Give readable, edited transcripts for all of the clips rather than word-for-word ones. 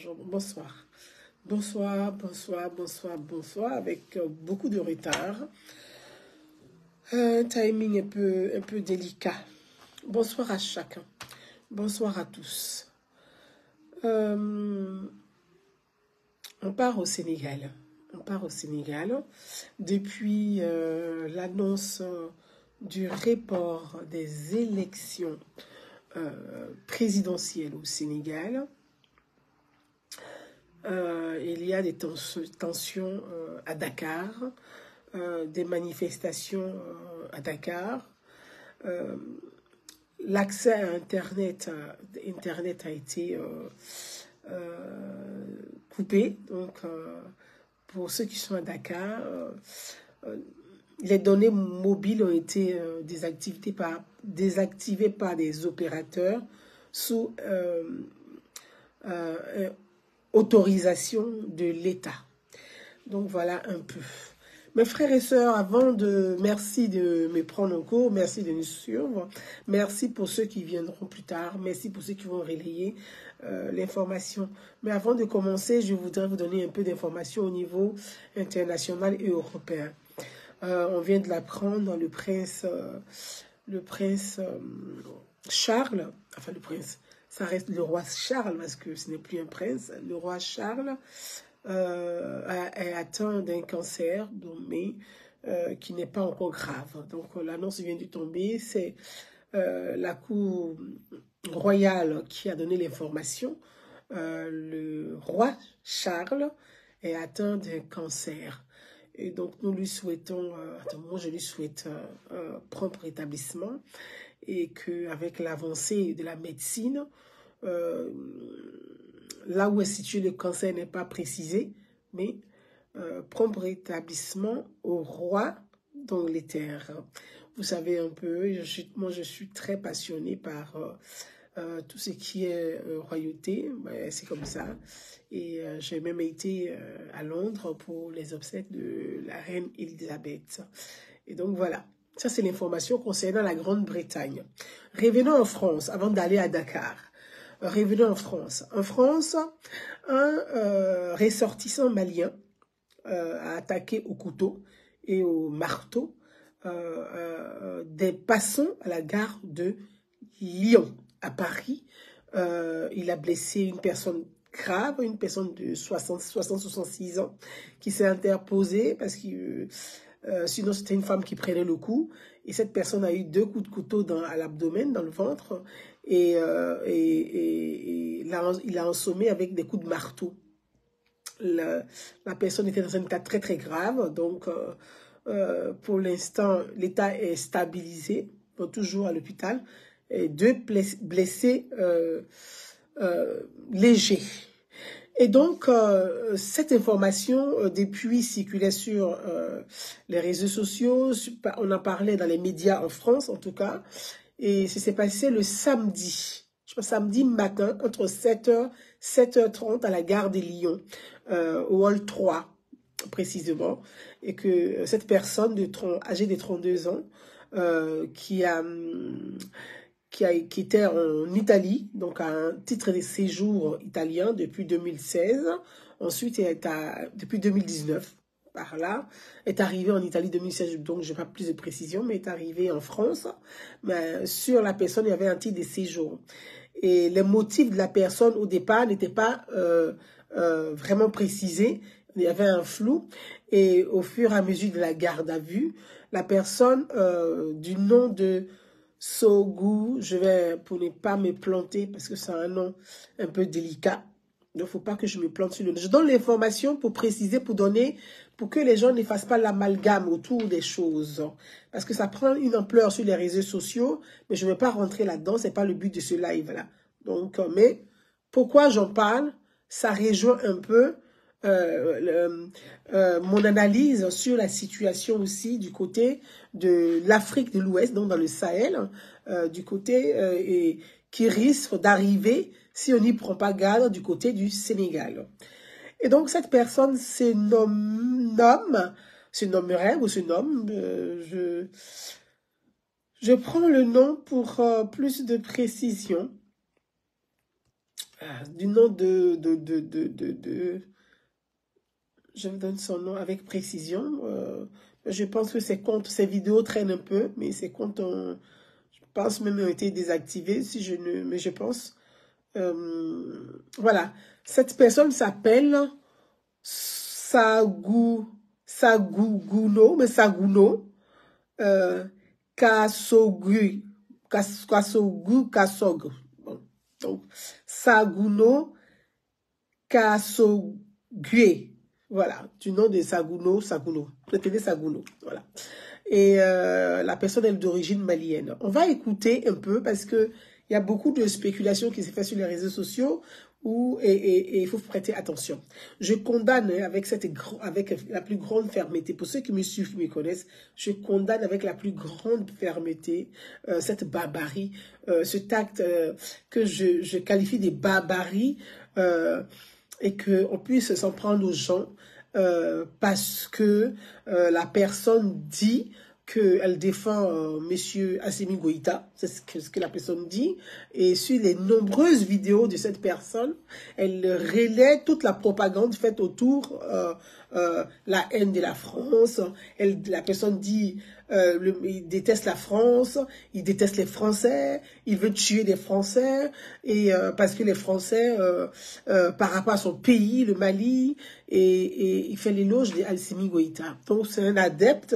bonjour, bonsoir. Bonsoir, avec beaucoup de retard. Un timing un peu délicat. Bonsoir à chacun. Bonsoir à tous. On part au Sénégal. Depuis l'annonce du report des élections présidentielles au Sénégal. Il y a des tensions à Dakar, des manifestations à Dakar. L'accès à Internet a été coupé. Donc, pour ceux qui sont à Dakar, les données mobiles ont été désactivées par des opérateurs sous autorisation de l'État. Donc voilà un peu. Mes frères et sœurs, merci de me prendre en cours, merci de nous suivre, merci pour ceux qui viendront plus tard, merci pour ceux qui vont relayer l'information. Mais avant de commencer, je voudrais vous donner un peu d'informations au niveau international et européen. On vient de l'apprendre, le prince Charles, enfin le prince, ça reste le roi Charles parce que ce n'est plus un prince. Le roi Charles est atteint d'un cancer, mais qui n'est pas encore grave. Donc l'annonce vient de tomber. C'est la cour royale qui a donné l'information. Le roi Charles est atteint d'un cancer. Et donc nous lui souhaitons, moi je lui souhaite un prompt rétablissement et qu'avec l'avancée de la médecine, là où est situé le cancer n'est pas précisé, mais prompt rétablissement au roi d'Angleterre. Vous savez un peu, moi je suis très passionnée par tout ce qui est royauté, c'est comme ça. Et j'ai même été à Londres pour les obsèques de la reine Elisabeth. Et donc voilà. Ça, c'est l'information concernant la Grande-Bretagne. Revenons en France, avant d'aller à Dakar. Revenons en France. En France, un ressortissant malien a attaqué au couteau et au marteau des passants à la gare de Lyon, à Paris. Il a blessé une personne grave, une personne de 60-66 ans qui s'est interposée parce que sinon c'était une femme qui prenait le coup et cette personne a eu 2 coups de couteau à l'abdomen, dans le ventre et il a assommé avec des coups de marteau. La personne était dans un état très très grave, donc pour l'instant l'état est stabilisé, donc toujours à l'hôpital, et 2 blessés légers. Et donc, cette information, depuis, circulait sur les réseaux sociaux, on en parlait dans les médias en France, en tout cas, et ça s'est passé le samedi, samedi matin, entre 7h, 7h30 à la gare des Lions, au hall 3, précisément, et que cette personne âgée de 32 ans, qui était en Italie, donc à un titre de séjour italien depuis 2016. Ensuite, depuis 2019, par là, est arrivé en Italie 2016, donc je n'ai pas plus de précision, mais est arrivé en France. Mais sur la personne, il y avait un titre de séjour. Et les motifs de la personne, au départ, n'étaient pas vraiment précisés. Il y avait un flou. Et au fur et à mesure de la garde à vue, la personne du nom de Sogou, pour ne pas me planter, parce que c'est un nom un peu délicat, il ne faut pas que je me plante sur le nom. Je donne l'information pour préciser, pour que les gens ne fassent pas l'amalgame autour des choses. Parce que ça prend une ampleur sur les réseaux sociaux, mais je ne vais pas rentrer là-dedans, ce n'est pas le but de ce live-là. Donc, mais pourquoi j'en parle? Ça rejoint un peu mon analyse sur la situation aussi du côté de l'Afrique de l'Ouest, donc dans le Sahel, du côté qui risque d'arriver si on n'y prend pas garde du côté du Sénégal. Et donc cette personne se nomme, je prends le nom pour plus de précision. du nom je vous donne son nom avec précision. Je pense que ces vidéos traînent un peu, mais ces comptes je pense même ont été désactivés, si je ne, mais je pense. Voilà. Cette personne s'appelle Saguno, Kasogui, Kasog. Bon. Donc, Saguno Kasogui. Voilà, du nom de Saguno. Retenez Saguno, voilà. Et la personne est d'origine malienne. On va écouter un peu parce que il y a beaucoup de spéculations qui se font sur les réseaux sociaux et il faut prêter attention. Je condamne avec la plus grande fermeté. Pour ceux qui me suivent, qui me connaissent, je condamne avec la plus grande fermeté cette barbarie, cet acte que je qualifie de barbarie et qu'on puisse s'en prendre aux gens parce que la personne dit qu'elle défend Monsieur Assimi Goïta, c'est ce que la personne dit, et sur les nombreuses vidéos de cette personne, elle relaie toute la propagande faite autour la haine de la France. La personne dit il déteste la France, il déteste les Français, il veut tuer les Français, et parce que les Français, par rapport à son pays, le Mali, et il fait l'éloge d'Assimi Goïta. Donc c'est un adepte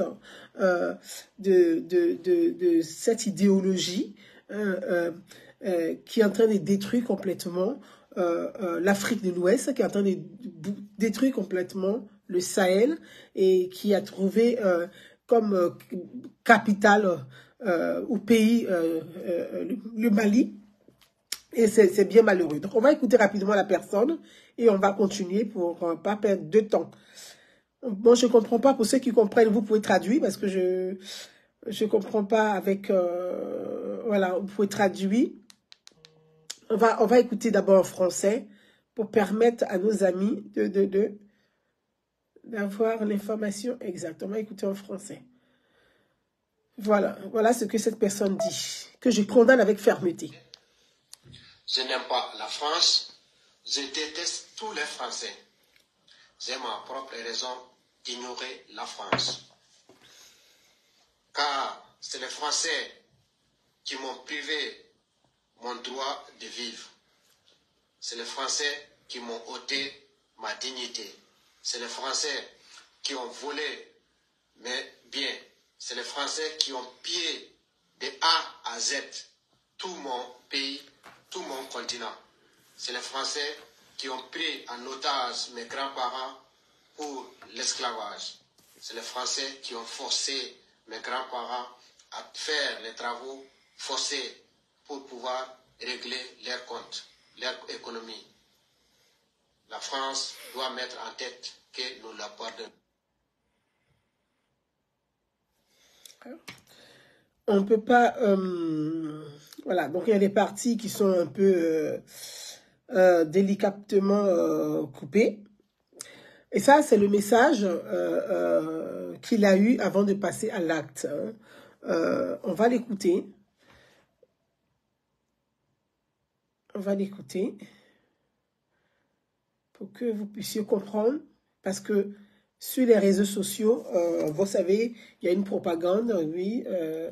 de cette idéologie qui est en train de détruire complètement l'Afrique de l'Ouest, qui est en train de détruire complètement le Sahel et qui a trouvé comme capitale ou pays le Mali. Et c'est bien malheureux. Donc on va écouter rapidement la personne et on va continuer pour ne pas perdre de temps. Bon, je ne comprends pas. Pour ceux qui comprennent, vous pouvez traduire parce que je ne comprends pas avec... voilà, vous pouvez traduire. On va écouter d'abord en français pour permettre à nos amis d'avoir l'information exacte. On va écouter en français. Voilà ce que cette personne dit, que je condamne avec fermeté. Je n'aime pas la France, je déteste tous les Français. J'ai ma propre raison d'ignorer la France. Car c'est les Français qui m'ont privé mon droit de vivre. C'est les Français qui m'ont ôté ma dignité. C'est les Français qui ont volé mes biens. C'est les Français qui ont pillé de A à Z tout mon pays, tout mon continent. C'est les Français qui ont pris en otage mes grands-parents pour l'esclavage. C'est les Français qui ont forcé mes grands-parents à faire les travaux forcés pour pouvoir régler leurs comptes, leur économie. La France doit mettre en tête que nous la pardonnons. On ne peut pas... voilà, donc il y a des parties qui sont un peu délicatement coupées. Et ça, c'est le message qu'il a eu avant de passer à l'acte. On va l'écouter. On va l'écouter pour que vous puissiez comprendre. Parce que sur les réseaux sociaux, vous savez, il y a une propagande, oui,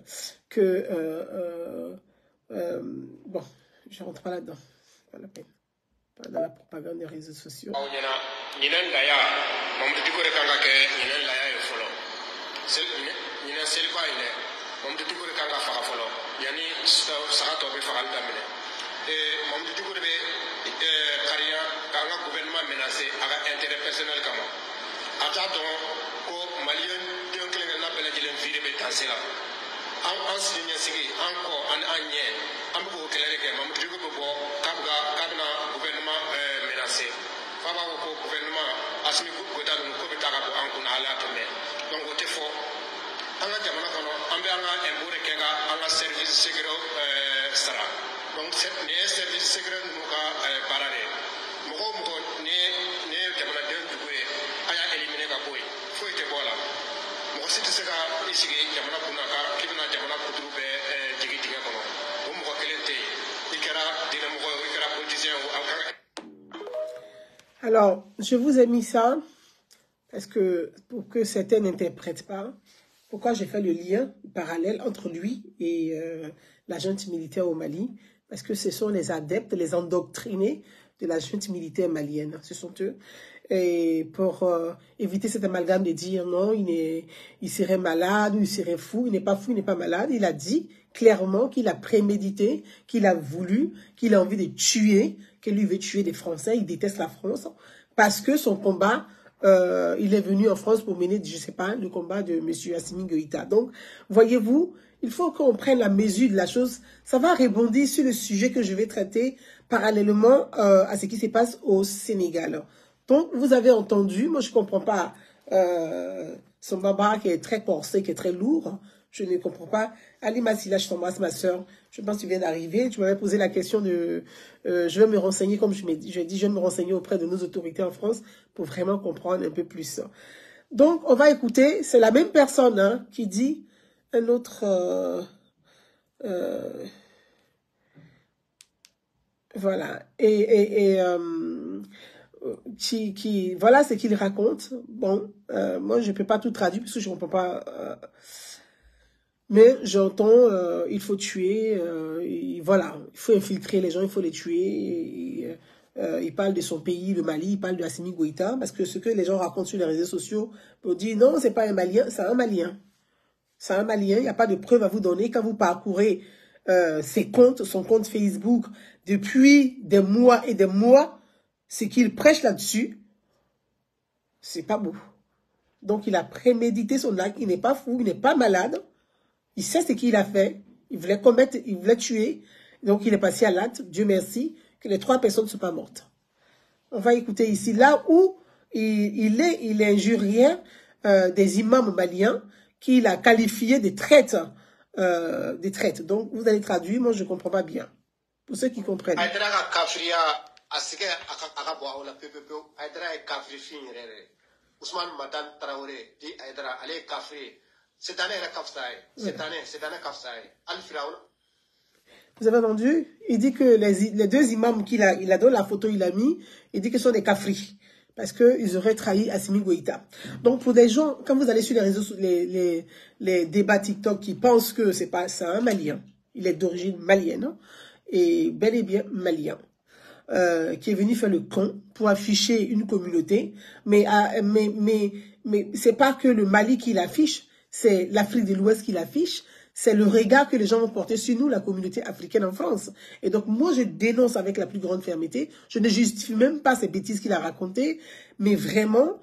bon, je ne rentre pas là-dedans. Pas la peine. Pas dans la propagande des réseaux sociaux. Donc, les services secrets nous ont parlé. Alors, je vous ai mis ça parce que pour que certains n'interprètent pas pourquoi j'ai fait le lien parallèle entre lui et la junte militaire au Mali, parce que ce sont les adeptes, les endoctrinés de la junte militaire malienne. Ce sont eux. Et pour éviter cet amalgame de dire non, il serait malade ou il serait fou, il n'est pas fou, il n'est pas malade, il a dit clairement qu'il a prémédité, qu'il a voulu, qu'il a envie de tuer, que lui veut tuer des Français, il déteste la France, parce que son combat, il est venu en France pour mener, je sais pas, le combat de M. Assimi Goïta. Donc, voyez-vous, il faut qu'on prenne la mesure de la chose. Ça va rebondir sur le sujet que je vais traiter parallèlement à ce qui se passe au Sénégal. Donc, vous avez entendu, moi je ne comprends pas son baba qui est très corsé, qui est très lourd. Je ne comprends pas. Ali Massila, je t'embrasse, ma soeur. Je pense que tu viens d'arriver. Tu m'avais posé la question de... je vais me renseigner, comme je dit, je vais me renseigner auprès de nos autorités en France pour vraiment comprendre un peu plus. Donc, on va écouter. C'est la même personne hein, qui dit un autre... voilà. Voilà ce qu'il raconte. Bon, moi, je ne peux pas tout traduire parce que je ne comprends pas... mais j'entends, il faut tuer, voilà, il faut infiltrer les gens, il faut les tuer. Il parle de son pays, le Mali, il parle de Assimi Goïta, parce que ce que les gens racontent sur les réseaux sociaux, pour dire non, c'est pas un Malien, c'est un Malien. C'est un Malien, il n'y a pas de preuves à vous donner. Quand vous parcourez ses comptes, son compte Facebook, depuis des mois et des mois, ce qu'il prêche là-dessus, c'est pas beau. Donc il a prémédité son acte, il n'est pas fou, il n'est pas malade. Il sait ce qu'il a fait. Il voulait commettre, il voulait tuer. Donc, il est passé à l'acte. Dieu merci que les 3 personnes ne sont pas mortes. On va écouter ici. Là où il est injurien des imams maliens qu'il a qualifiés de traîtres. Donc, vous allez traduire. Moi, je ne comprends pas bien. Pour ceux qui comprennent. Ousmane Madan Traoré dit Aïdara, allez Kafri. Cette année, vous avez entendu? Il dit que les 2 imams qu'il a, il a donné la photo, il a mis, il dit que ce sont des Kafri. Parce qu'ils auraient trahi Assimi Goïta. Donc, pour des gens, quand vous allez sur les réseaux, les débats TikTok qui pensent que c'est un Malien, il est d'origine malienne, et bel et bien malien. Qui est venu faire le con pour afficher une communauté, mais c'est pas que le Mali qui l'affiche, c'est l'Afrique de l'Ouest qui l'affiche, c'est le regard que les gens vont porter sur nous, la communauté africaine en France. Et donc moi je dénonce avec la plus grande fermeté, je ne justifie même pas ces bêtises qu'il a racontées, mais vraiment,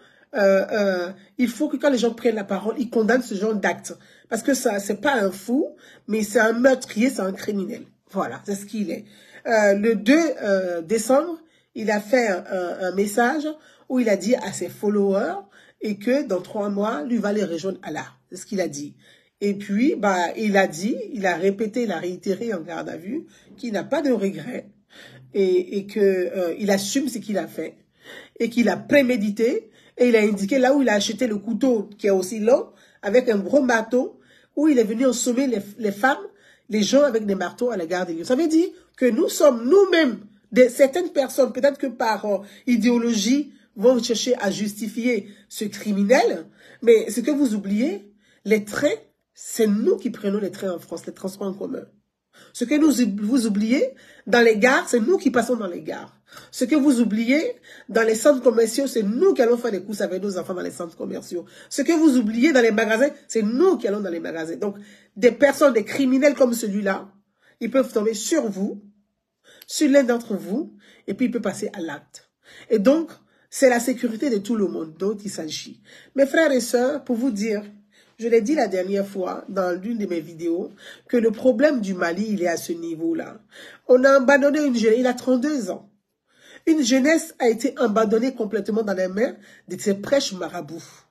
il faut que quand les gens prennent la parole, ils condamnent ce genre d'actes. Parce que ça, c'est pas un fou, mais c'est un meurtrier, c'est un criminel. Voilà, c'est ce qu'il est. Le 2 décembre, il a fait un message où il a dit à ses followers et que dans 3 mois, lui va les rejoindre Allah. C'est ce qu'il a dit. Et puis, il a répété, il a réitéré en garde à vue qu'il n'a pas de regrets et que il assume ce qu'il a fait et qu'il a prémédité et il a indiqué là où il a acheté le couteau qui est aussi long avec un gros marteau où il est venu assommer les femmes, les gens avec des marteaux à la garde des lieux. Ça veut dire que nous sommes nous-mêmes, certaines personnes, peut-être que par idéologie, vont chercher à justifier ce criminel, mais ce que vous oubliez, les trains, c'est nous qui prenons les trains en France, les transports en commun. Ce que vous oubliez, dans les gares, c'est nous qui passons dans les gares. Ce que vous oubliez, dans les centres commerciaux, c'est nous qui allons faire des courses avec nos enfants dans les centres commerciaux. Ce que vous oubliez dans les magasins, c'est nous qui allons dans les magasins. Donc, des personnes, des criminels comme celui-là, ils peuvent tomber sur vous, sur l'un d'entre vous, et puis il peut passer à l'acte. Et donc, c'est la sécurité de tout le monde dont il s'agit. Mes frères et sœurs, pour vous dire, je l'ai dit la dernière fois dans l'une de mes vidéos, que le problème du Mali, il est à ce niveau-là. On a abandonné une jeunesse, il a 32 ans. Une jeunesse a été abandonnée complètement dans les mains de ces prêches marabouts.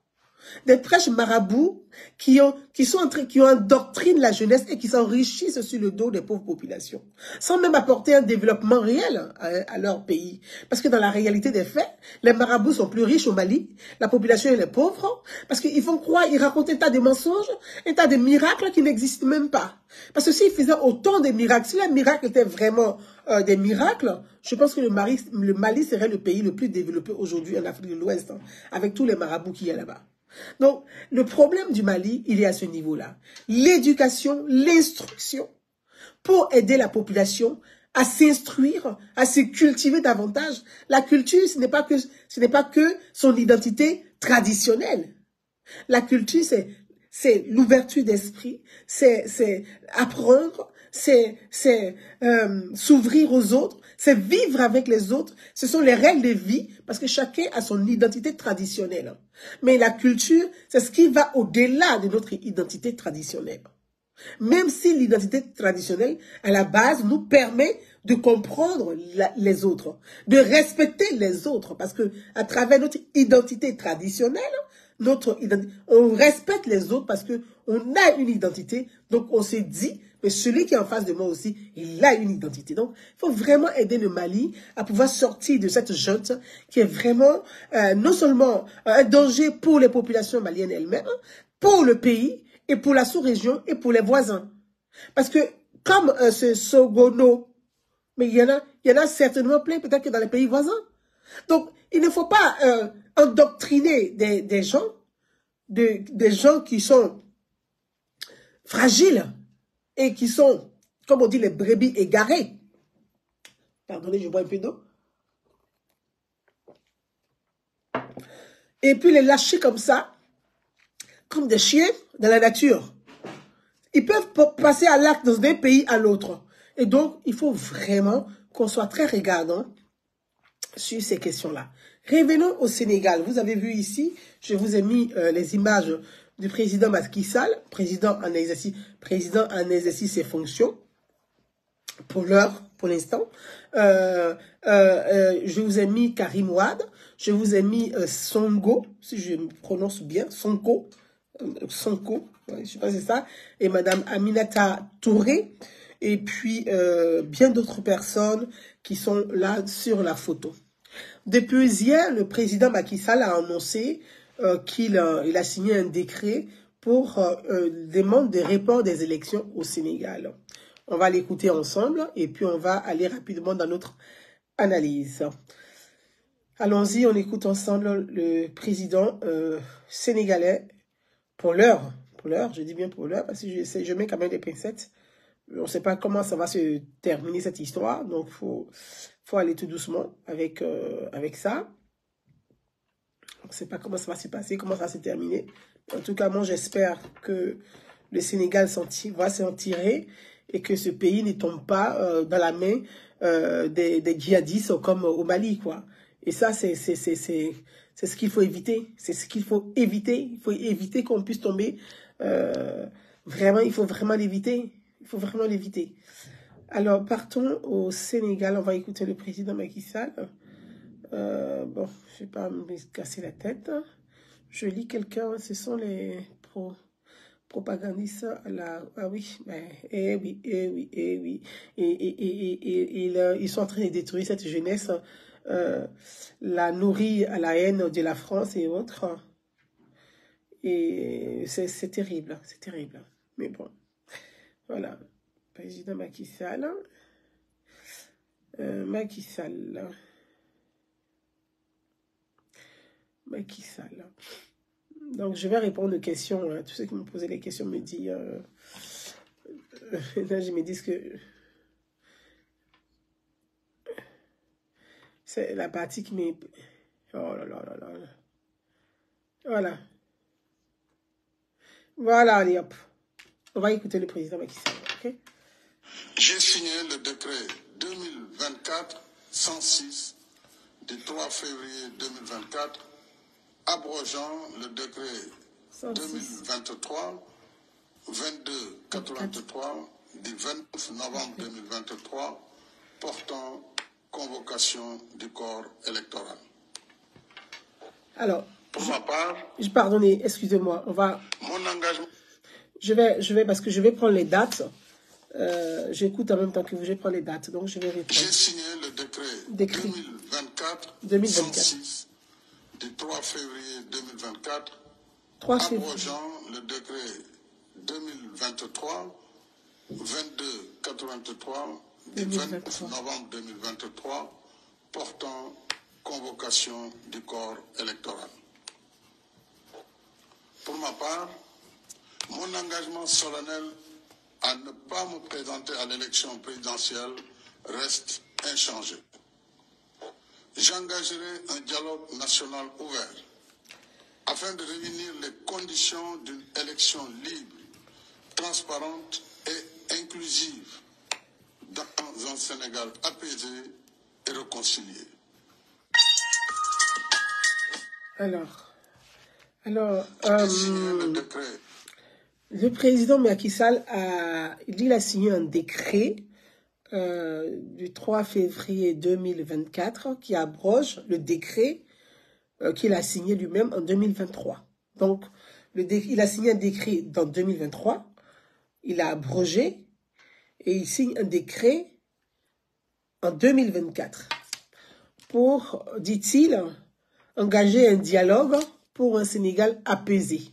Des prêches marabouts qui ont endoctriné la jeunesse et qui s'enrichissent sur le dos des pauvres populations, sans même apporter un développement réel à leur pays. Parce que dans la réalité des faits, les marabouts sont plus riches au Mali, la population est pauvre, parce qu'ils font croire, ils racontent un tas de mensonges, un tas de miracles qui n'existent même pas. Parce que s'ils faisaient autant de miracles, si les miracles étaient vraiment des miracles, je pense que le Mali serait le pays le plus développé aujourd'hui en Afrique de l'Ouest, hein, avec tous les marabouts qu'il y a là-bas. Donc, le problème du Mali, il est à ce niveau-là. L'éducation, l'instruction, pour aider la population à s'instruire, à se cultiver davantage. La culture, ce n'est pas que son identité traditionnelle. La culture, c'est l'ouverture d'esprit, c'est apprendre, c'est s'ouvrir aux autres, c'est vivre avec les autres. Ce sont les règles de vie, parce que chacun a son identité traditionnelle. Mais la culture, c'est ce qui va au-delà de notre identité traditionnelle. Même si l'identité traditionnelle, à la base, nous permet de comprendre les autres, de respecter les autres, parce que à travers notre identité traditionnelle, on respecte les autres parce que on a une identité, donc on se dit, mais celui qui est en face de moi aussi, il a une identité. Donc, il faut vraiment aider le Mali à pouvoir sortir de cette junte qui est vraiment non seulement un danger pour les populations maliennes elles-mêmes, pour le pays, et pour la sous-région, et pour les voisins. Parce que, comme ce Sogono, mais il y en a certainement plein, peut-être que dans les pays voisins. Donc, il ne faut pas endoctriner des gens qui sont fragiles et qui sont, comme on dit, les brebis égarées. Pardonnez, je bois un peu d'eau. Et puis les lâcher comme ça, comme des chiens dans la nature. Ils peuvent passer à l'acte d'un pays à l'autre. Et donc, il faut vraiment qu'on soit très regardant sur ces questions-là. Revenons au Sénégal. Vous avez vu ici, je vous ai mis les images du président Macky Sall, président en exercice ses fonctions, pour l'instant. Je vous ai mis Karim Wade, je vous ai mis Sonko, si je me prononce bien, Sonko, je ne sais pas si c'est ça, et Madame Aminata Touré, et puis bien d'autres personnes qui sont là sur la photo. Depuis hier, le président Macky Sall a annoncé qu'il a signé un décret pour demande de report des élections au Sénégal. On va l'écouter ensemble et puis on va aller rapidement dans notre analyse. Allons-y, on écoute ensemble le président sénégalais pour l'heure, je dis bien pour l'heure parce que je mets quand même des pincettes. On ne sait pas comment ça va se terminer cette histoire, donc faut aller tout doucement avec ça. On ne sait pas comment ça va se passer, comment ça va se terminer. En tout cas, moi j'espère que le Sénégal va s'en tirer et que ce pays ne tombe pas dans la main des djihadistes comme au Mali, quoi. Et ça, c'est ce qu'il faut éviter. C'est ce qu'il faut éviter. Il faut éviter qu'on puisse tomber. Vraiment, il faut vraiment l'éviter. Il faut vraiment l'éviter. Alors, partons au Sénégal. On va écouter le président Macky Sall. Bon, je ne vais pas me casser la tête. Je lis quelqu'un. Ce sont les propagandistes. Ah oui, oui. Ils sont en train de détruire cette jeunesse. La nourrit à la haine de la France et autres. Et c'est terrible. C'est terrible. Mais bon. Voilà, président Macky Sall. Macky Sall. Donc, je vais répondre aux questions. Tous ceux qui me posaient les questions me disent... là, je me dis que... C'est la partie qui m'est... Oh là là là là. Voilà. Voilà, allez hop. On va écouter le président Macky Sall, ok? J'ai signé le décret 2024-106 du 3 février 2024, abrogeant le décret 2023-2283 du 29 novembre 2023 portant convocation du corps électoral. Alors, Pour ma part, Pardonnez, excusez-moi, on va... mon engagement... Je vais, parce que je vais prendre les dates. J'écoute en même temps que vous, je vais prendre les dates, donc je vais répondre. J'ai signé le décret 2024 106 du 3 février 2024 abrogeant le décret 2023 2283 du 29 novembre 2023 portant convocation du corps électoral. Pour ma part, mon engagement solennel à ne pas me présenter à l'élection présidentielle reste inchangé. J'engagerai un dialogue national ouvert afin de réunir les conditions d'une élection libre, transparente et inclusive dans un Sénégal apaisé et réconcilié. Alors, le président Macky Sall il a signé un décret du 3 février 2024 qui abroge le décret qu'il a signé lui-même en 2023. Donc, il a signé un décret en 2023, il a abrogé et il signe un décret en 2024 pour, dit-il, engager un dialogue pour un Sénégal apaisé.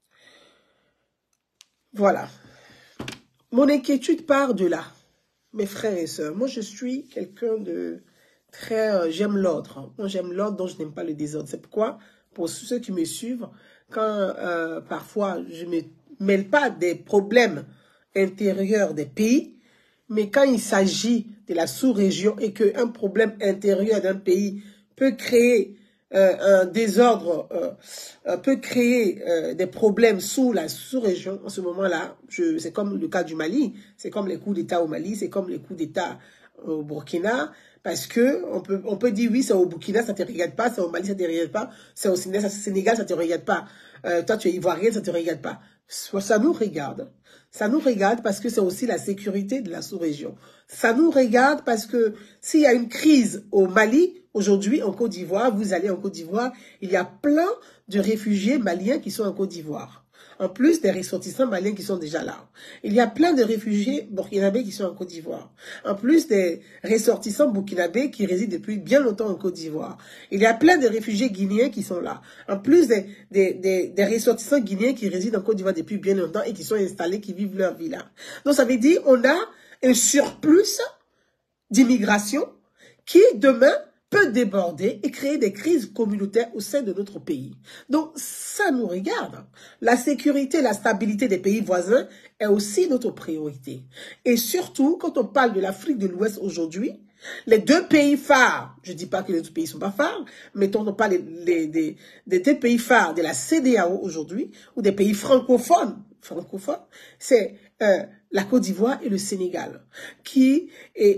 Voilà. Mon inquiétude part de là, mes frères et sœurs. Moi, je suis quelqu'un de très... j'aime l'ordre. Moi, j'aime l'ordre, donc je n'aime pas le désordre. C'est pourquoi, pour ceux qui me suivent, quand parfois je ne me mêle pas des problèmes intérieurs des pays, mais quand il s'agit de la sous-région et qu'un problème intérieur d'un pays peut créer un désordre, peut créer des problèmes sous la sous-région, en ce moment-là, c'est comme le cas du Mali, c'est comme les coups d'État au Mali, c'est comme les coups d'État au Burkina, parce que on peut dire oui, c'est au Burkina, ça ne te regarde pas, c'est au Mali, ça ne te regarde pas, c'est au Sénégal, ça ne te regarde pas, toi tu es ivoirien, ça ne te regarde pas. Ça nous regarde. Ça nous regarde parce que c'est aussi la sécurité de la sous-région. Ça nous regarde parce que s'il y a une crise au Mali, aujourd'hui en Côte d'Ivoire, vous allez en Côte d'Ivoire, il y a plein de réfugiés maliens qui sont en Côte d'Ivoire. En plus des ressortissants maliens qui sont déjà là. Il y a plein de réfugiés burkinabés qui sont en Côte d'Ivoire. En plus des ressortissants burkinabés qui résident depuis bien longtemps en Côte d'Ivoire. Il y a plein de réfugiés guinéens qui sont là. En plus des ressortissants guinéens qui résident en Côte d'Ivoire depuis bien longtemps et qui sont installés, qui vivent leur vie là. Donc ça veut dire on a un surplus d'immigration qui demain peut déborder et créer des crises communautaires au sein de notre pays. Donc, ça nous regarde. La sécurité, la stabilité des pays voisins est aussi notre priorité. Et surtout, quand on parle de l'Afrique de l'Ouest aujourd'hui, les deux pays phares, je ne dis pas que les autres pays ne sont pas phares, mais quand on parle des deux pays phares de la CEDEAO aujourd'hui, ou des pays francophones, c'est la Côte d'Ivoire et le Sénégal, qui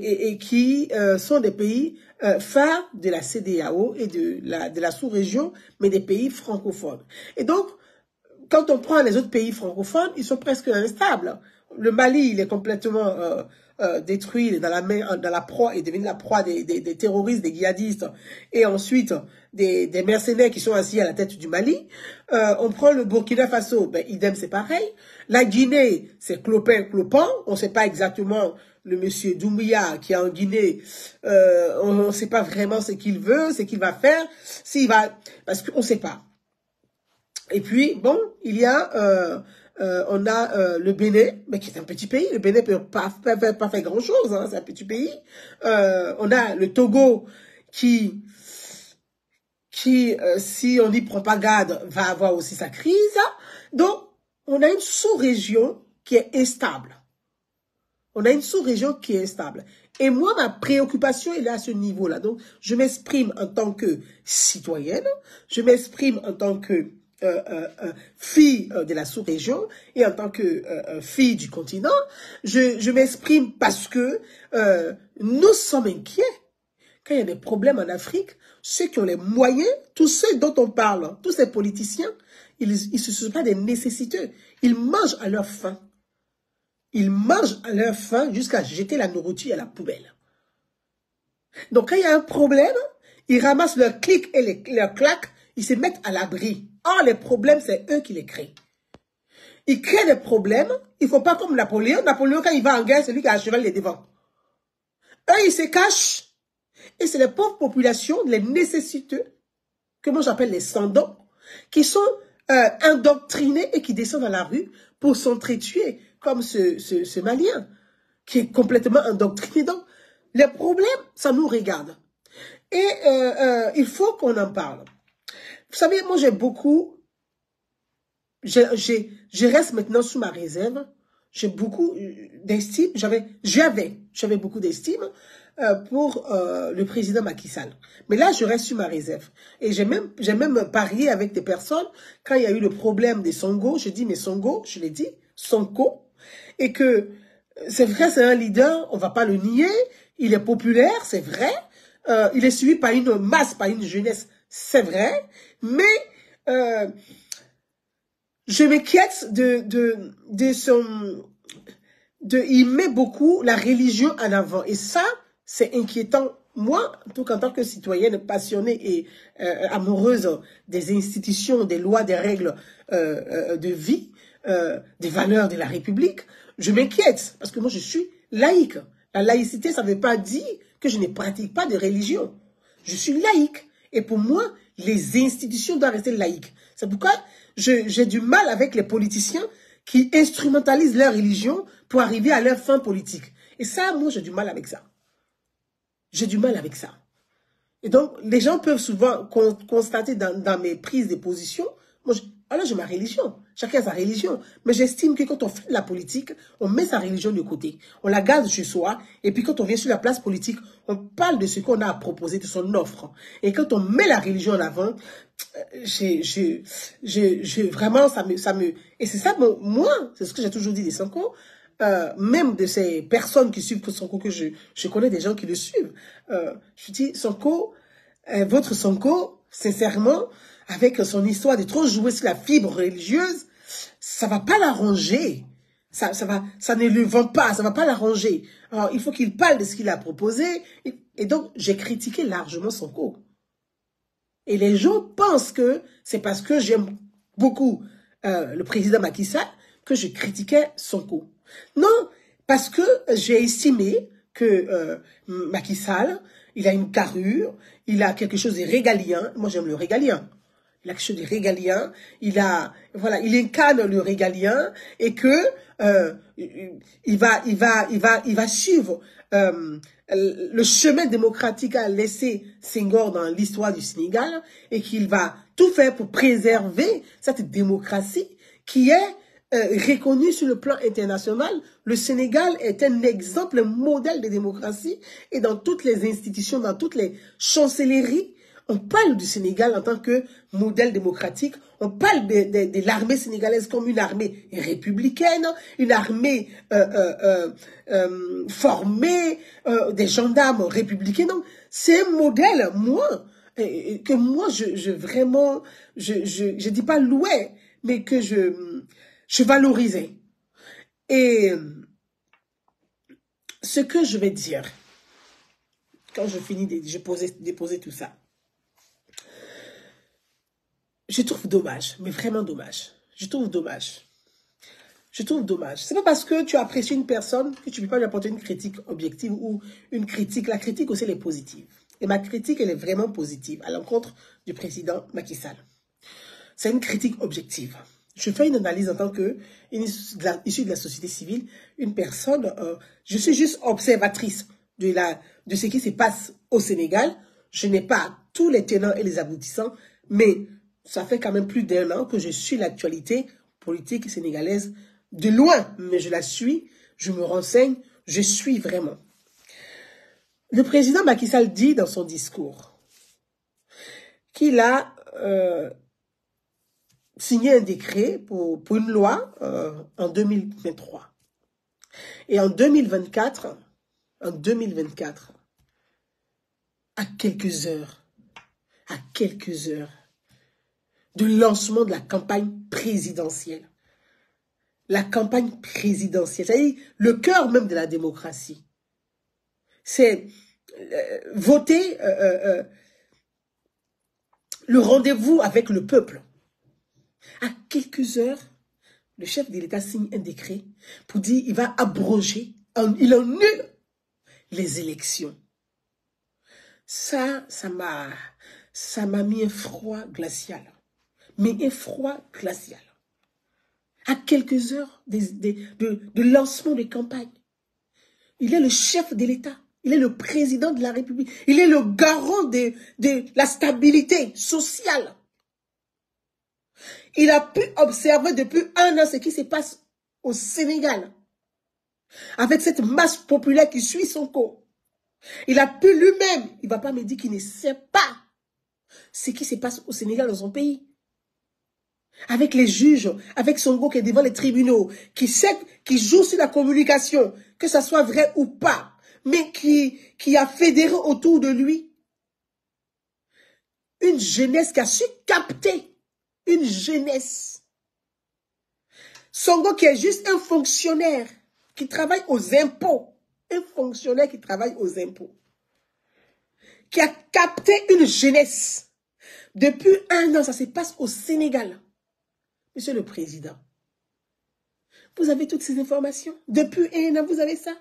sont des pays phares de la CEDEAO et de la sous-région, mais des pays francophones. Et donc, quand on prend les autres pays francophones, ils sont presque instables. Le Mali, il est complètement détruit, il est dans la proie, il est devenu la proie des terroristes, des djihadistes, et ensuite des mercenaires qui sont assis à la tête du Mali. On prend le Burkina Faso, ben idem, c'est pareil. La Guinée, c'est clopin, on ne sait pas exactement le monsieur Doumbouya qui est en Guinée, on ne sait pas vraiment ce qu'il veut, ce qu'il va faire, parce qu'on ne sait pas. Et puis, bon, il y a... on a le Bénin, mais qui est un petit pays. Le Bénin ne peut pas faire grand-chose, hein, c'est un petit pays. On a le Togo qui si on n'y prend pas garde, va avoir aussi sa crise. Donc, on a une sous-région qui est instable. On a une sous-région qui est instable. Et moi, ma préoccupation, elle est à ce niveau-là. Donc, je m'exprime en tant que citoyenne, je m'exprime en tant que fille de la sous-région et en tant que fille du continent, je m'exprime parce que nous sommes inquiets. Quand il y a des problèmes en Afrique, ceux qui ont les moyens, tous ceux dont on parle, tous ces politiciens, ils ne sont pas des nécessiteux. Ils mangent à leur faim. Ils mangent à leur faim jusqu'à jeter la nourriture à la poubelle. Donc quand il y a un problème, ils ramassent leurs clics et leurs claques, ils se mettent à l'abri. Or, les problèmes, c'est eux qui les créent. Ils créent des problèmes. Il ne faut pas comme Napoléon. Napoléon, quand il va en guerre, c'est lui qui a un cheval les devant. Eux, ils se cachent. Et c'est les pauvres populations, les nécessiteux, que moi j'appelle les sans-dons, qui sont indoctrinés et qui descendent dans la rue pour s'entretuer, comme ce Malien, qui est complètement indoctriné. Donc, les problèmes, ça nous regarde. Et il faut qu'on en parle. Vous savez, moi j'ai beaucoup, je reste maintenant sous ma réserve, j'ai beaucoup d'estime, j'avais beaucoup d'estime pour le président Macky Sall. Mais là, je reste sur ma réserve. Et j'ai même parié avec des personnes, quand il y a eu le problème des Sonko, je dis, mais Sonko, je l'ai dit, Sonko, et que c'est vrai, c'est un leader, on va pas le nier, il est populaire, c'est vrai, il est suivi par une masse, par une jeunesse, c'est vrai, mais je m'inquiète il met beaucoup la religion en avant. Et ça, c'est inquiétant. Moi, en tant que citoyenne passionnée et amoureuse des institutions, des lois, des règles de vie, des valeurs de la République, je m'inquiète. Parce que moi, je suis laïque. La laïcité, ça ne veut pas dire que je ne pratique pas de religion. Je suis laïque. Et pour moi, les institutions doivent rester laïques. C'est pourquoi j'ai du mal avec les politiciens qui instrumentalisent leur religion pour arriver à leur fin politique. Et ça, moi, j'ai du mal avec ça. J'ai du mal avec ça. Et donc, les gens peuvent souvent constater dans mes prises de position, moi, alors j'ai ma religion. Chacun a sa religion. Mais j'estime que quand on fait de la politique, on met sa religion de côté. On la garde chez soi. Et puis quand on vient sur la place politique, on parle de ce qu'on a à proposer, de son offre. Et quand on met la religion en avant, vraiment, ça me... Et c'est ça, moi, c'est ce que j'ai toujours dit des Sonko, même de ces personnes qui suivent Sonko, que je connais des gens qui le suivent. Je dis, Sonko, votre Sonko, sincèrement, avec son histoire de trop jouer sur la fibre religieuse, ça va pas l'arranger. Ça ne le vend pas, ça va pas l'arranger. Alors, il faut qu'il parle de ce qu'il a proposé. Et donc, j'ai critiqué largement Sonko. Et les gens pensent que c'est parce que j'aime beaucoup le président Macky Sall que je critiquais Sonko. Non, parce que j'ai estimé que Macky Sall, il a une carrure, il a quelque chose de régalien. Moi, j'aime le régalien. Il a quelque chose de régalien. Il incarne le régalien et que il va suivre le chemin démocratique qu'a laissé Senghor dans l'histoire du Sénégal et qu'il va tout faire pour préserver cette démocratie qui est reconnue sur le plan international. Le Sénégal est un exemple, un modèle de démocratie et dans toutes les institutions, dans toutes les chancelleries, on parle du Sénégal en tant que modèle démocratique. On parle de l'armée sénégalaise comme une armée républicaine, une armée formée, des gendarmes républicains. Donc, c'est un modèle, moi, que moi, je dis pas louer, mais que je valorisais. Et ce que je vais dire, quand je finis de déposer tout ça, je trouve dommage, mais vraiment dommage. Je trouve dommage. Je trouve dommage. C'est pas parce que tu apprécies une personne que tu ne peux pas lui apporter une critique objective ou une critique. La critique aussi, elle est positive. Et ma critique, elle est vraiment positive à l'encontre du président Macky Sall. C'est une critique objective. Je fais une analyse en tant que issue de la société civile, une personne, je suis juste observatrice de ce qui se passe au Sénégal. Je n'ai pas tous les tenants et les aboutissants, mais ça fait quand même plus d'1 an que je suis l'actualité politique sénégalaise de loin, mais je la suis, je me renseigne, je suis vraiment. Le président Macky Sall dit dans son discours qu'il a signé un décret pour une loi en 2023. Et en 2024, à quelques heures de lancement de la campagne présidentielle. La campagne présidentielle, c'est-à-dire le cœur même de la démocratie. C'est voter le rendez-vous avec le peuple. À quelques heures, le chef de l'État signe un décret pour dire qu'il va abroger, il annule les élections. Ça m'a mis un froid glacial. Mais un froid glacial. À quelques heures de lancement de campagne. Il est le chef de l'État. Il est le président de la République. Il est le garant de la stabilité sociale. Il a pu observer depuis 1 an ce qui se passe au Sénégal. Avec cette masse populaire qui suit Sonko. Il a pu lui-même, il ne va pas me dire qu'il ne sait pas ce qui se passe au Sénégal dans son pays. Avec les juges, avec Sonko qui est devant les tribunaux, qui joue sur la communication, que ça soit vrai ou pas, mais qui a fédéré autour de lui une jeunesse qui a su capter, une jeunesse. Sonko qui est juste un fonctionnaire qui travaille aux impôts, un fonctionnaire qui travaille aux impôts, qui a capté une jeunesse. Depuis 1 an, ça se passe au Sénégal. Monsieur le Président, vous avez toutes ces informations. Depuis 1 an, vous avez ça.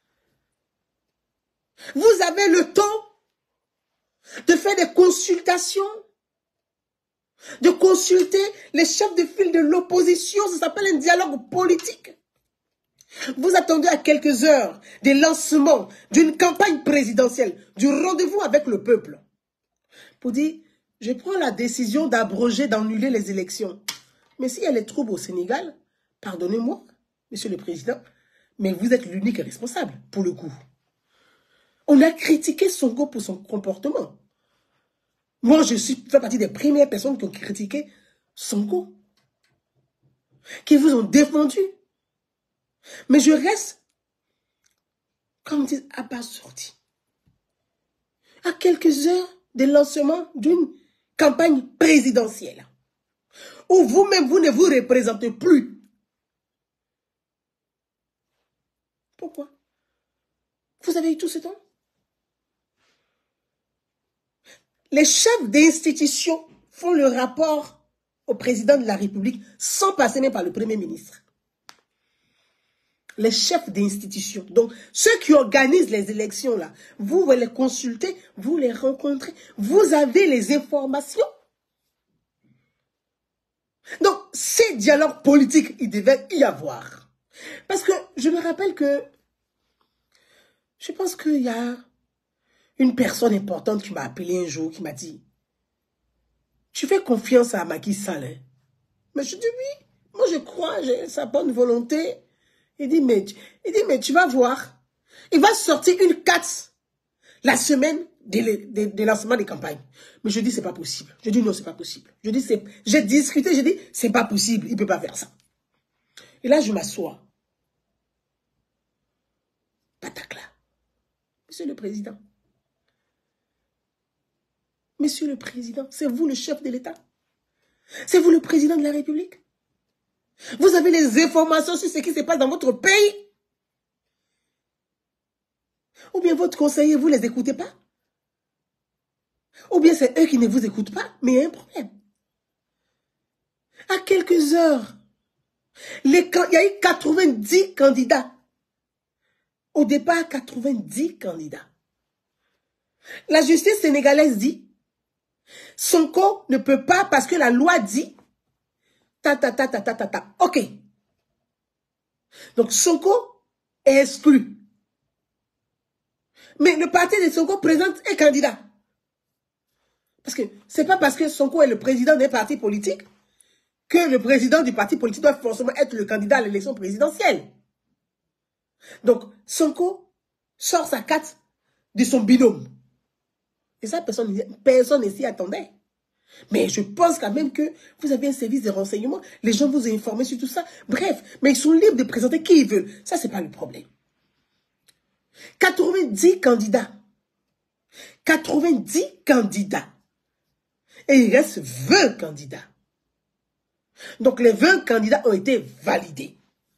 Vous avez le temps de faire des consultations, de consulter les chefs de file de l'opposition. Ça s'appelle un dialogue politique. Vous attendez à quelques heures des lancements d'une campagne présidentielle, du rendez-vous avec le peuple, pour dire, je prends la décision d'abroger, d'annuler les élections. Mais s'il y a les troubles au Sénégal, pardonnez-moi, Monsieur le Président, mais vous êtes l'unique responsable, pour le coup. On a critiqué Sonko pour son comportement. Moi, je fais partie des premières personnes qui ont critiqué Sonko, qui vous ont défendu. Mais je reste, comme on dit, abasourdi. À quelques heures de lancement d'une campagne présidentielle, où vous-même, vous ne vous représentez plus. Pourquoi? Vous avez eu tout ce temps? Les chefs d'institutions font le rapport au président de la République sans passer même par le Premier ministre. Les chefs d'institutions. Donc, ceux qui organisent les élections, là, vous les consultez, vous les rencontrez, vous avez les informations. Donc, ces dialogues politiques, il devait y avoir. Parce que je me rappelle que, je pense qu'il y a une personne importante qui m'a appelé un jour, qui m'a dit, tu fais confiance à Macky Sall, hein? Mais je dis oui, moi je crois, j'ai sa bonne volonté. Il dit, mais tu vas voir. Il va sortir une carte la semaine de lancement des campagnes. Mais je dis, c'est pas possible. Je dis, non, c'est pas possible. Je dis, j'ai discuté, je dis, c'est pas possible. Il peut pas faire ça. Et là, je m'assois. Patacla. Monsieur le Président. Monsieur le Président, c'est vous le chef de l'État. C'est vous le président de la République. Vous avez les informations sur ce qui se passe dans votre pays. Ou bien votre conseiller, vous ne les écoutez pas. Ou bien c'est eux qui ne vous écoutent pas, mais il y a un problème. À quelques heures, il y a eu 90 candidats. Au départ, 90 candidats. La justice sénégalaise dit, Sonko ne peut pas parce que la loi dit, ok. Donc Sonko est exclu. Mais le parti de Sonko présente un candidat. Parce que c'est pas parce que Sonko est le président d'un parti politique que le président du parti politique doit forcément être le candidat à l'élection présidentielle. Donc Sonko sort sa carte de son binôme. Et ça, personne ne s'y attendait. Mais je pense quand même que vous avez un service de renseignement. Les gens vous ont informé sur tout ça. Bref, mais ils sont libres de présenter qui ils veulent. Ça, c'est pas le problème. 90 candidats. 90 candidats. Et il reste 20 candidats. Donc, les 20 candidats ont été validés.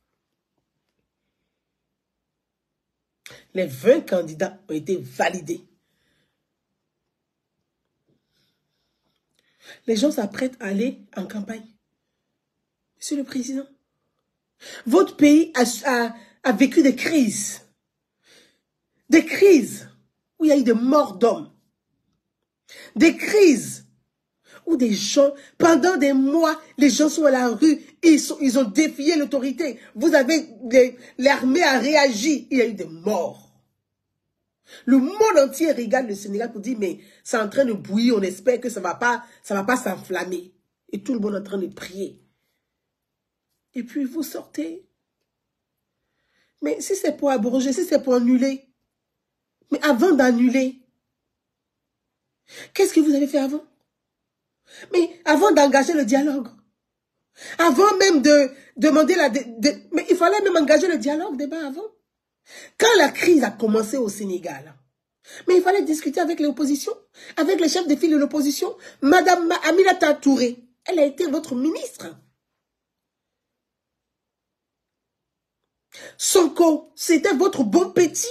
Les 20 candidats ont été validés. Les gens s'apprêtent à aller en campagne. Monsieur le Président, votre pays a vécu des crises. Des crises où il y a eu des morts d'hommes. Des crises où des gens, pendant des mois, les gens sont à la rue, ils ont défié l'autorité. Vous avez, l'armée a réagi, il y a eu des morts. Le monde entier regarde le Sénégal pour dire, mais c'est en train de bouillir, on espère que ça va pas s'enflammer. Et tout le monde est en train de prier. Et puis vous sortez. Mais si c'est pour abroger, si c'est pour annuler, mais avant d'annuler, qu'est-ce que vous avez fait avant? Mais avant d'engager le dialogue, avant même de demander mais il fallait même engager le dialogue, débat avant. Quand la crise a commencé au Sénégal, mais il fallait discuter avec l'opposition, avec les chefs de file de l'opposition. Madame Aminata Touré, elle a été votre ministre. Sonko, c'était votre bon petit.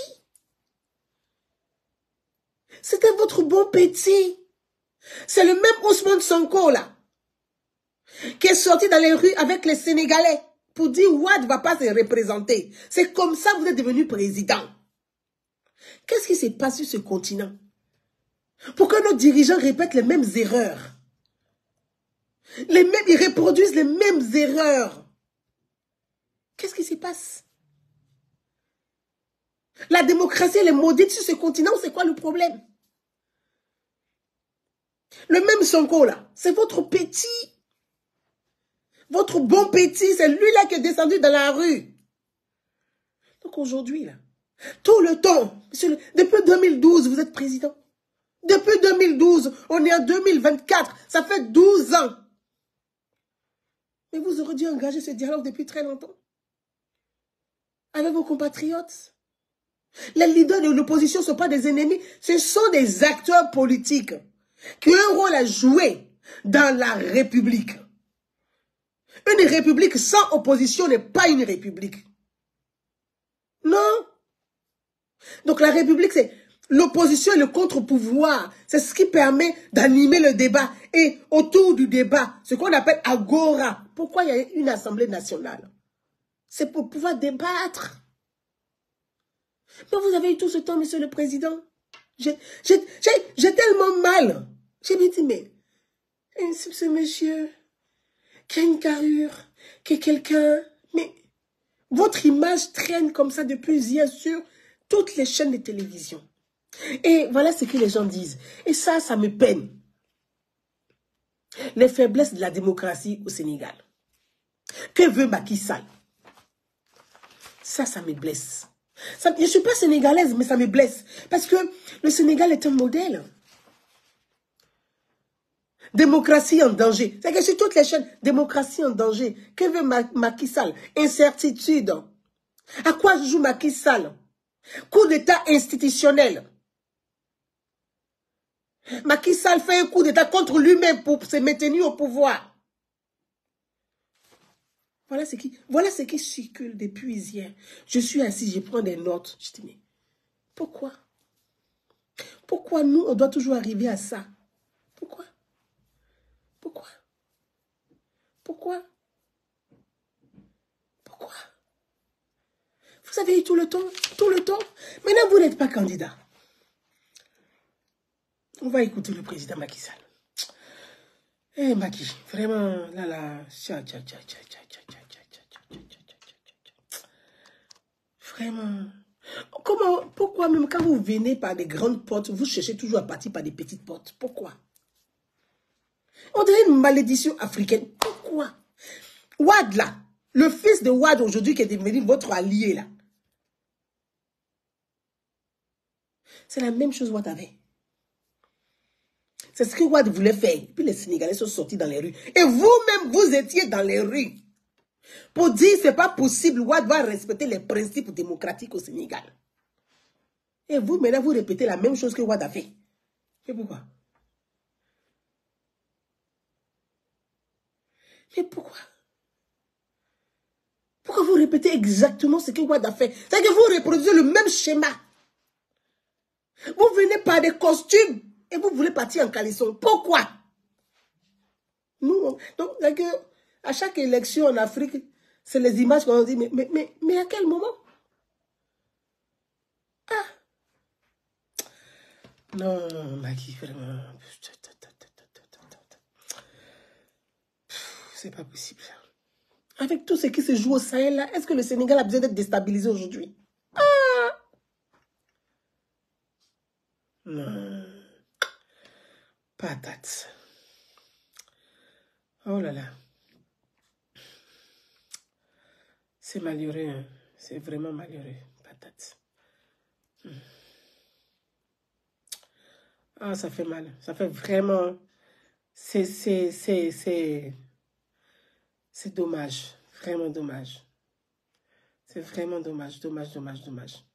C'était votre bon petit. C'est le même Ousmane Sonko, là, qui est sorti dans les rues avec les Sénégalais pour dire Ouad ne va pas se représenter. C'est comme ça que vous êtes devenu président. Qu'est-ce qui se passe sur ce continent? Pourquoi nos dirigeants répètent les mêmes erreurs? Ils reproduisent les mêmes erreurs. Qu'est-ce qui se passe? La démocratie, elle est maudite sur ce continent, c'est quoi le problème? Le même Sonko là, c'est votre petit. Votre bon petit, c'est lui-là qui est descendu dans la rue. Donc aujourd'hui, là, tout le temps, depuis 2012, vous êtes président. Depuis 2012, on est en 2024, ça fait 12 ans. Mais vous auriez dû engager ce dialogue depuis très longtemps. Avec vos compatriotes. Les leaders de l'opposition ne sont pas des ennemis, ce sont des acteurs politiques qui ont un rôle à jouer dans la République. Une république sans opposition n'est pas une république. Non. Donc la république, c'est l'opposition et le contre-pouvoir. C'est ce qui permet d'animer le débat. Et autour du débat, ce qu'on appelle agora. Pourquoi il y a une assemblée nationale? C'est pour pouvoir débattre. Mais vous avez eu tout ce temps, monsieur le président. J'ai tellement mal. J'ai dit, mais ce monsieur qui a une carrure, qui est quelqu'un, mais votre image traîne comme ça depuis hier sur toutes les chaînes de télévision. Et voilà ce que les gens disent. Et ça me peine. Les faiblesses de la démocratie au Sénégal. Que veut Macky Sall? Ça me blesse. Je ne suis pas sénégalaise, mais ça me blesse. Parce que le Sénégal est un modèle. Démocratie en danger. C'est que sur toutes les chaînes, démocratie en danger. Que veut Macky Sall? Incertitude. À quoi joue Macky Sall? Coup d'état institutionnel. Macky Sall fait un coup d'état contre lui-même pour se maintenir au pouvoir. Voilà ce qui circule depuis hier. Je suis assis, je prends des notes. Je dis, mais pourquoi? Pourquoi nous, on doit toujours arriver à ça? Pourquoi? Pourquoi? Pourquoi? Pourquoi? Vous avez eu tout le temps. Maintenant, vous n'êtes pas candidat. On va écouter le président Macky Sall. Eh Macky, vraiment, vraiment. Pourquoi même quand vous venez par des grandes portes, vous cherchez toujours à partir par des petites portes? Pourquoi? On dirait une malédiction africaine. Pourquoi? Ouad là, le fils de Ouad aujourd'hui qui est devenu votre allié là. C'est la même chose Ouad avait. C'est ce que Ouad voulait faire. Puis les Sénégalais sont sortis dans les rues. Et vous-même, vous étiez dans les rues. Pour dire, c'est pas possible, Ouad va respecter les principes démocratiques au Sénégal. Et vous, maintenant, vous répétez la même chose que Ouad a fait. Et pourquoi? Mais pourquoi? Pourquoi vous répétez exactement ce que Ouad a fait? C'est que vous reproduisez le même schéma. Vous venez par des costumes et vous voulez partir en caleçon. Pourquoi? Donc, à chaque élection en Afrique, c'est les images qu'on dit, mais à quel moment? Ah! Non, Macky, vraiment. C'est pas possible. Avec tout ce qui se joue au Sahel, là, est-ce que le Sénégal a besoin d'être déstabilisé aujourd'hui? Ah! Non. Patate. Oh là là. C'est malheureux, hein. C'est vraiment malheureux. Patate. Ah, ça fait mal. Ça fait vraiment... C'est dommage. Vraiment dommage. C'est vraiment dommage. Dommage.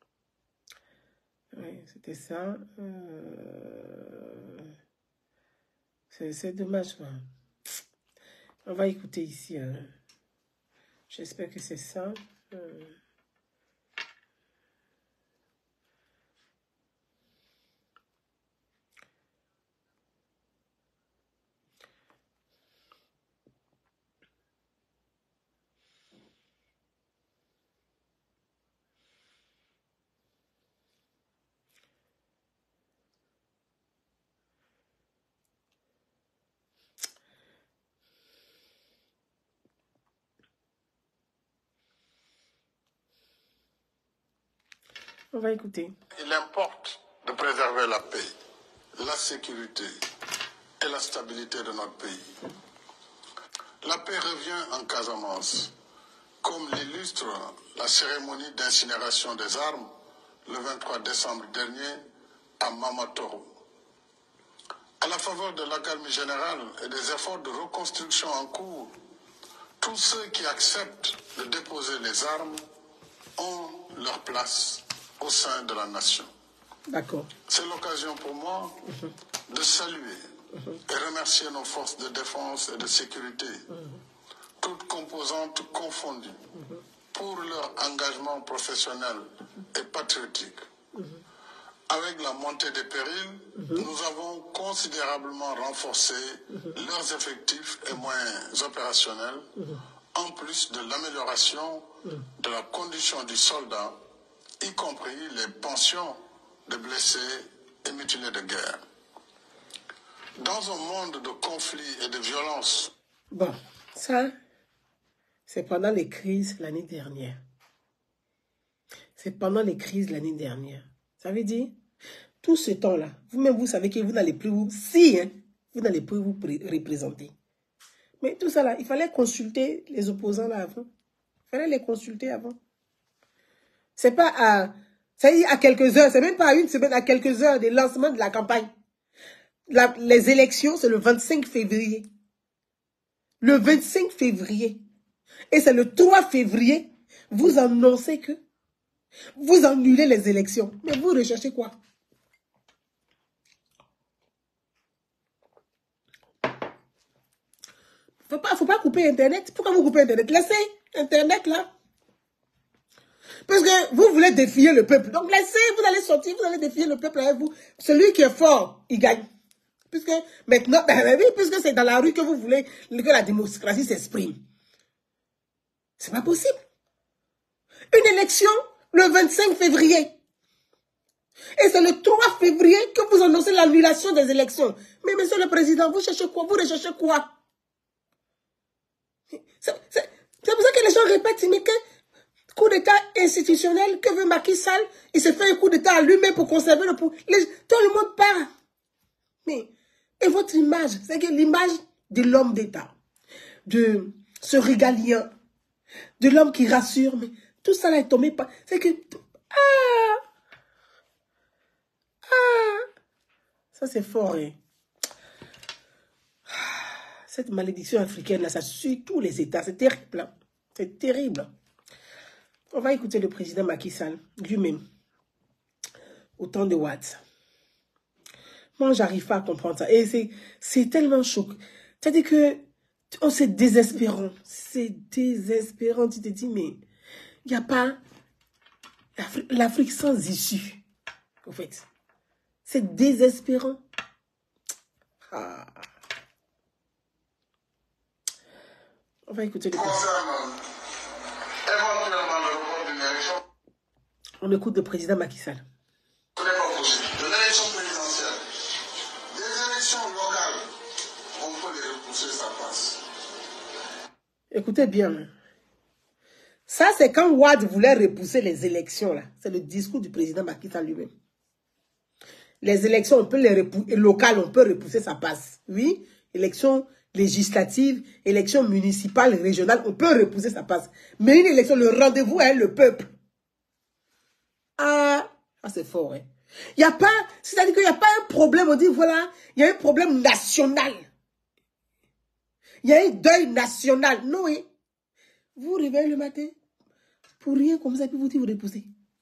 Oui, c'était ça. C'est dommage, quoi. On va écouter ici. Hein. J'espère que c'est ça. On va écouter. Il importe de préserver la paix, la sécurité et la stabilité de notre pays. La paix revient en Casamance, comme l'illustre la cérémonie d'incinération des armes le 23 décembre dernier à Mamatoro. À la faveur de l'accalmie générale et des efforts de reconstruction en cours, tous ceux qui acceptent de déposer les armes ont leur place au sein de la nation. D'accord. C'est l'occasion pour moi de saluer et remercier nos forces de défense et de sécurité, toutes composantes confondues, pour leur engagement professionnel et patriotique. Avec la montée des périls, nous avons considérablement renforcé leurs effectifs et moyens opérationnels, en plus de l'amélioration de la condition du soldat, y compris les pensions de blessés et mutilés de guerre. Dans un monde de conflits et de violences... Bon, ça, c'est pendant les crises l'année dernière. C'est pendant les crises l'année dernière. Ça veut dire, tout ce temps-là, vous-même, vous savez que vous n'allez plus vous... Si, hein, vous n'allez plus vous représenter. Mais tout ça là, il fallait consulter les opposants là avant. Il fallait les consulter avant. C'est pas à quelques heures, c'est même pas à une semaine, à quelques heures des lancements de la campagne. Les élections, c'est le 25 février. Le 25 février. Et c'est le 3 février, vous annoncez que vous annulez les élections. Mais vous recherchez quoi? Faut pas couper Internet. Pourquoi vous coupez Internet? Laissez Internet là. Parce que vous voulez défier le peuple. Donc laissez, vous allez sortir, vous allez défier le peuple avec vous. Celui qui est fort, il gagne. Puisque maintenant, puisque c'est dans la rue que vous voulez que la démocratie s'exprime. C'est pas possible. Une élection le 25 février. Et c'est le 3 février que vous annoncez l'annulation des élections. Mais monsieur le président, vous cherchez quoi? Vous recherchez quoi? C'est pour ça que les gens répètent, mais que coup d'état institutionnel, que veut Macky Sall? Il se fait un coup d'état à lui-même pour conserver le pouvoir. Tout le monde part. Mais, et votre image, c'est que l'image de l'homme d'état, de ce régalien, de l'homme qui rassure, mais tout ça là est tombé par... C'est que... Ça c'est fort, hein. Cette malédiction africaine là, ça suit tous les États. C'est terrible. Hein. C'est terrible. On va écouter le président Macky Sall, lui-même, au temps de Watts. Moi, j'arrive pas à comprendre ça. Et c'est tellement choquant. C'est-à-dire que c'est désespérant. C'est désespérant. Tu te dis, mais il n'y a pas l'Afrique sans issue. En fait, c'est désespérant. Ah. On va écouter le Concernant éventuellement le report d'une élection, on écoute le président Macky Sall. ce n'est pas possible. De l'élection présidentielle, des élections locales, on peut les repousser, ça passe. Écoutez bien. Ça, c'est quand Wade voulait repousser les élections, là. C'est le discours du président Macky Sall lui-même. Les élections, on peut les repousser, locales, on peut repousser, ça passe. Oui, élections législatives, élections municipales, régionales, on peut repousser, ça passe. Mais une élection, le rendez-vous est le peuple. Ah, c'est fort, hein. Il n'y a pas, c'est-à-dire qu'il n'y a pas un problème, on dit, voilà, il y a un problème national. Il y a un deuil national. Non, hein. Vous vous réveillez le matin, pour rien comme ça, puis vous dites, vous repoussez.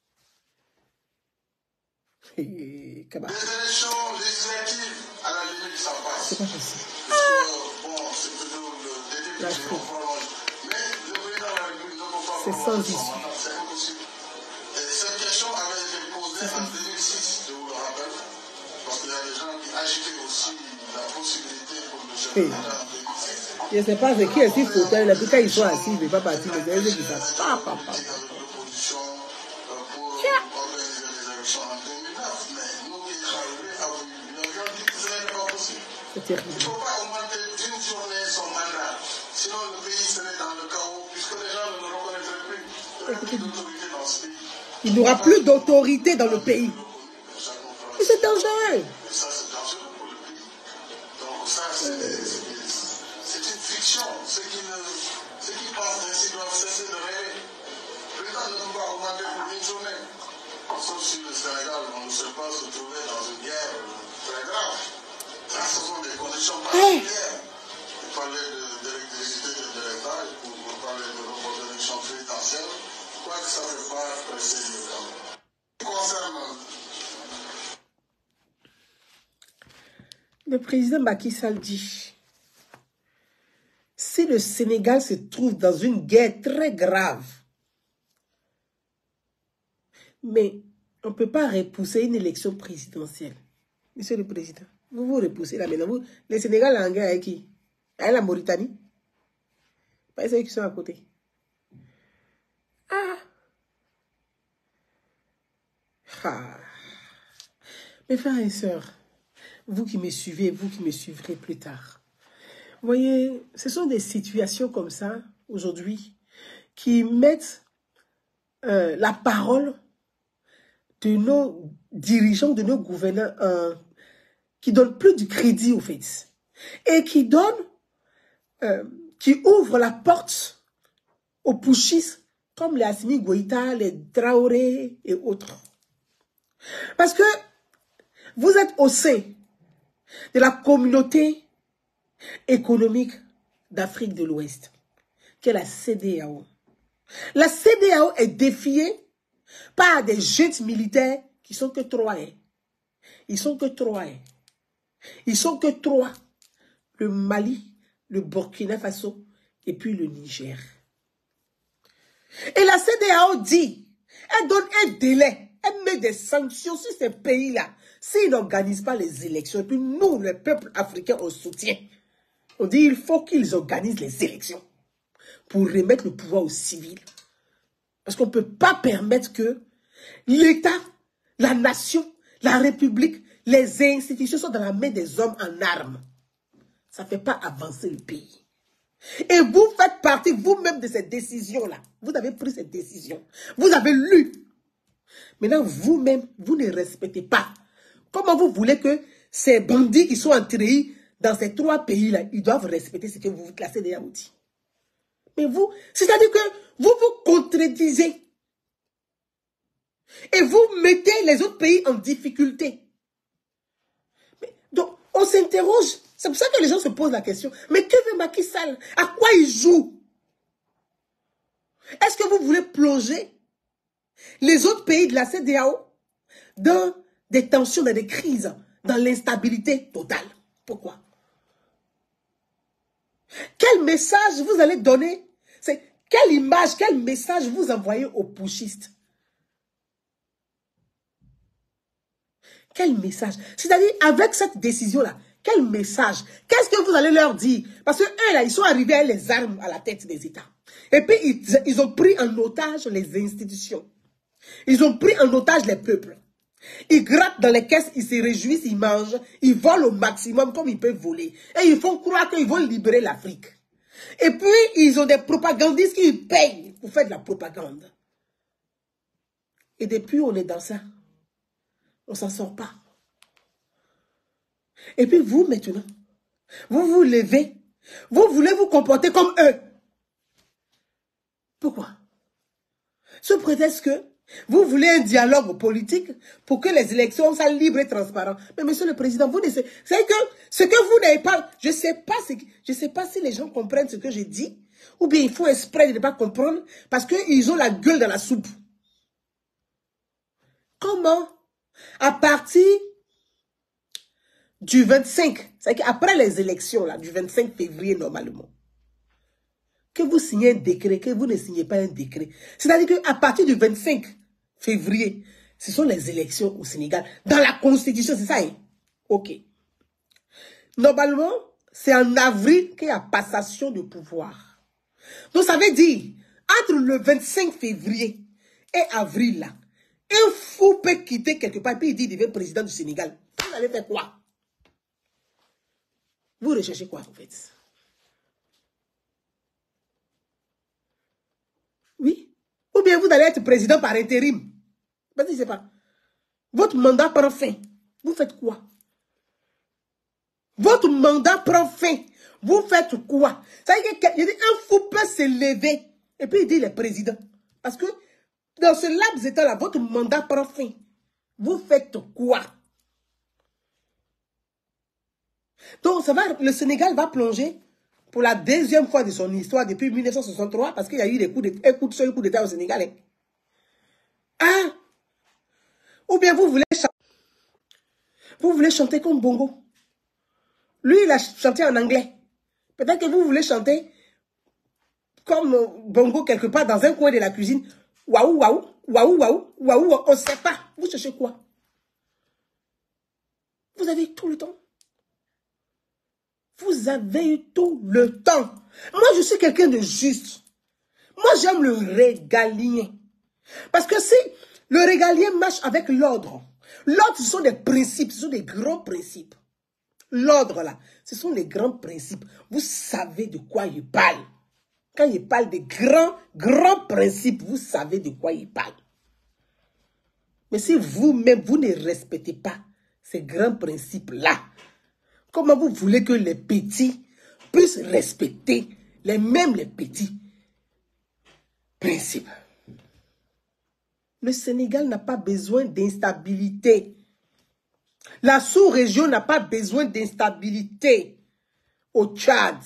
Des élections législatives, à la limite, ça passe. C'est pas possible. Bon, c'est toujours le début qui est prolonge. Mais le président de la République ne peut pas c'est sans issue. C'est impossible. Et cette question avait été posée en 2006, je vous le rappelle, parce qu'il y a des gens qui agitaient aussi la possibilité pour le chef de l'État en 2006. Je ne sais pas c'est qui est si fauteuil là, puis quand ils sont assis, ils ne veulent pas partir, mais c'est eux qui savent. L'opposition pour organiser les élections en 2009, mais nous qui sommes arrivés à vous, nous avions dit que ce n'était pas possible. C'est terrible. Il ne faut pas augmenter d'une journée son mandat, sinon le pays serait dans le chaos, puisque les gens ne le reconnaîtraient plus. Il n'y aurait plus d'autorité dans ce pays. Il n'y aura plus d'autorité dans le pays. Et c'est dangereux. Et ça, c'est dangereux pour le pays. Donc ça, c'est une fiction. Ceux qui pensent ainsi doivent cesser de rêver. Le temps ne peut pas augmenter pour une journée. Sauf si le Sénégal, on ne sait pas se trouver dans une guerre très grave. Ça, ce sont des conditions particulières. Vous parlez d'électricité de l'État, vous parlez de report d'élection présidentielle. Je crois que ça ne fait pas presser le temps. Concernant le président Macky Sall dit, si le Sénégal se trouve dans une guerre très grave, mais on ne peut pas repousser une élection présidentielle. Monsieur le Président, vous vous repoussez là maintenant. Le Sénégal est en guerre avec qui? Avec la Mauritanie? Pas ceux qui sont à côté. Mes frères et sœurs, vous qui me suivez, vous qui me suivrez plus tard, vous voyez, ce sont des situations comme ça, aujourd'hui, qui mettent la parole de nos dirigeants, de nos gouvernants, qui donnent plus du crédit, au fait, et qui ouvrent la porte aux putschistes, comme les Assimi Goïta, les Traoré et autres. Parce que vous êtes au sein de la communauté économique d'Afrique de l'Ouest, qui est la CEDEAO. La CEDEAO est défiée par des jeunes militaires qui sont que 3. Ils sont que 3. Ils sont que 3. Le Mali, le Burkina Faso et puis le Niger. Et la CEDEAO dit, elle donne un délai, elle met des sanctions sur ces pays-là. S'ils n'organisent pas les élections, et puis nous, le peuple africain, on soutient. On dit il faut qu'ils organisent les élections pour remettre le pouvoir aux civils. Parce qu'on ne peut pas permettre que l'État, la nation, la République, les institutions soient dans la main des hommes en armes. Ça ne fait pas avancer le pays. Et vous faites partie vous-même de cette décision-là. Vous avez pris cette décision. Vous avez lu. Maintenant, vous-même, vous ne respectez pas. Comment vous voulez que ces bandits qui sont entrés dans ces 3 pays-là, ils doivent respecter ce que vous vous classez déjà dit. Mais vous, c'est-à-dire que vous vous contredisez. Et vous mettez les autres pays en difficulté. Donc, on s'interroge. C'est pour ça que les gens se posent la question. Mais que veut Macky Sall? À quoi il joue? Est-ce que vous voulez plonger les autres pays de la CEDEAO dans des tensions, dans des crises, dans l'instabilité totale? Pourquoi? Quel message vous allez donner? Quelle image, quel message vous envoyez aux putschistes? Quel message? C'est-à-dire, avec cette décision-là, Quel message? Qu'est-ce que vous allez leur dire? Parce que eux, là, ils sont arrivés avec les armes à la tête des États. Et puis, ils ont pris en otage les institutions. Ils ont pris en otage les peuples. Ils grattent dans les caisses, ils se réjouissent, ils mangent, ils volent au maximum comme ils peuvent voler. Et ils font croire qu'ils vont libérer l'Afrique. Et puis, ils ont des propagandistes qui payent pour faire de la propagande. Et depuis, on est dans ça. On ne s'en sort pas. Et puis vous, maintenant, vous vous levez. Vous voulez vous comporter comme eux. Pourquoi? Sous prétexte que vous voulez un dialogue politique pour que les élections soient libres et transparentes. Mais monsieur le président, vous ne savez, c'est que ce que vous n'avez pas, je ne sais pas si les gens comprennent ce que je dis, ou bien il faut exprès de ne pas comprendre parce qu'ils ont la gueule dans la soupe. Comment? À partir du 25, c'est-à-dire qu'après les élections là, du 25 février normalement, que vous signez un décret, que vous ne signez pas un décret. C'est-à-dire qu'à partir du 25 février, ce sont les élections au Sénégal. Dans la Constitution, c'est ça, hein? Ok. Normalement, c'est en avril qu'il y a passation de pouvoir. Donc ça veut dire, entre le 25 février et avril là, un fou peut quitter quelque part, puis il dit qu'il devient président du Sénégal. Vous allez faire quoi? Vous recherchez quoi, en fait? Oui. Ou bien vous allez être président par intérim. Je ne sais pas. Votre mandat prend fin. Vous faites quoi? Votre mandat prend fin. Vous faites quoi? Ça veut dire qu'un fou peut se lever et puis il dit le président. Parce que dans ce laps de temps-là, votre mandat prend fin. Vous faites quoi? Donc, le Sénégal va plonger pour la deuxième fois de son histoire depuis 1963 parce qu'il y a eu un seul coup d'État au Sénégal. Ah! Ou bien vous voulez chanter comme Bongo. Lui, il a chanté en anglais. Peut-être que vous voulez chanter comme Bongo quelque part dans un coin de la cuisine. Waouh, waouh, waouh, waouh, waouh, on ne sait pas. Vous cherchez quoi? Vous avez tout le temps. Vous avez eu tout le temps. Moi, je suis quelqu'un de juste. Moi, j'aime le régalien. Parce que si le régalien marche avec l'ordre, l'ordre, ce sont des principes, ce sont des grands principes. L'ordre, là, ce sont les grands principes. Vous savez de quoi il parle. Quand il parle des grands principes, vous savez de quoi il parle. Mais si vous-même, vous ne respectez pas ces grands principes-là, comment vous voulez que les petits puissent respecter les petits principes? Le Sénégal n'a pas besoin d'instabilité. La sous-région n'a pas besoin d'instabilité. Au Tchad,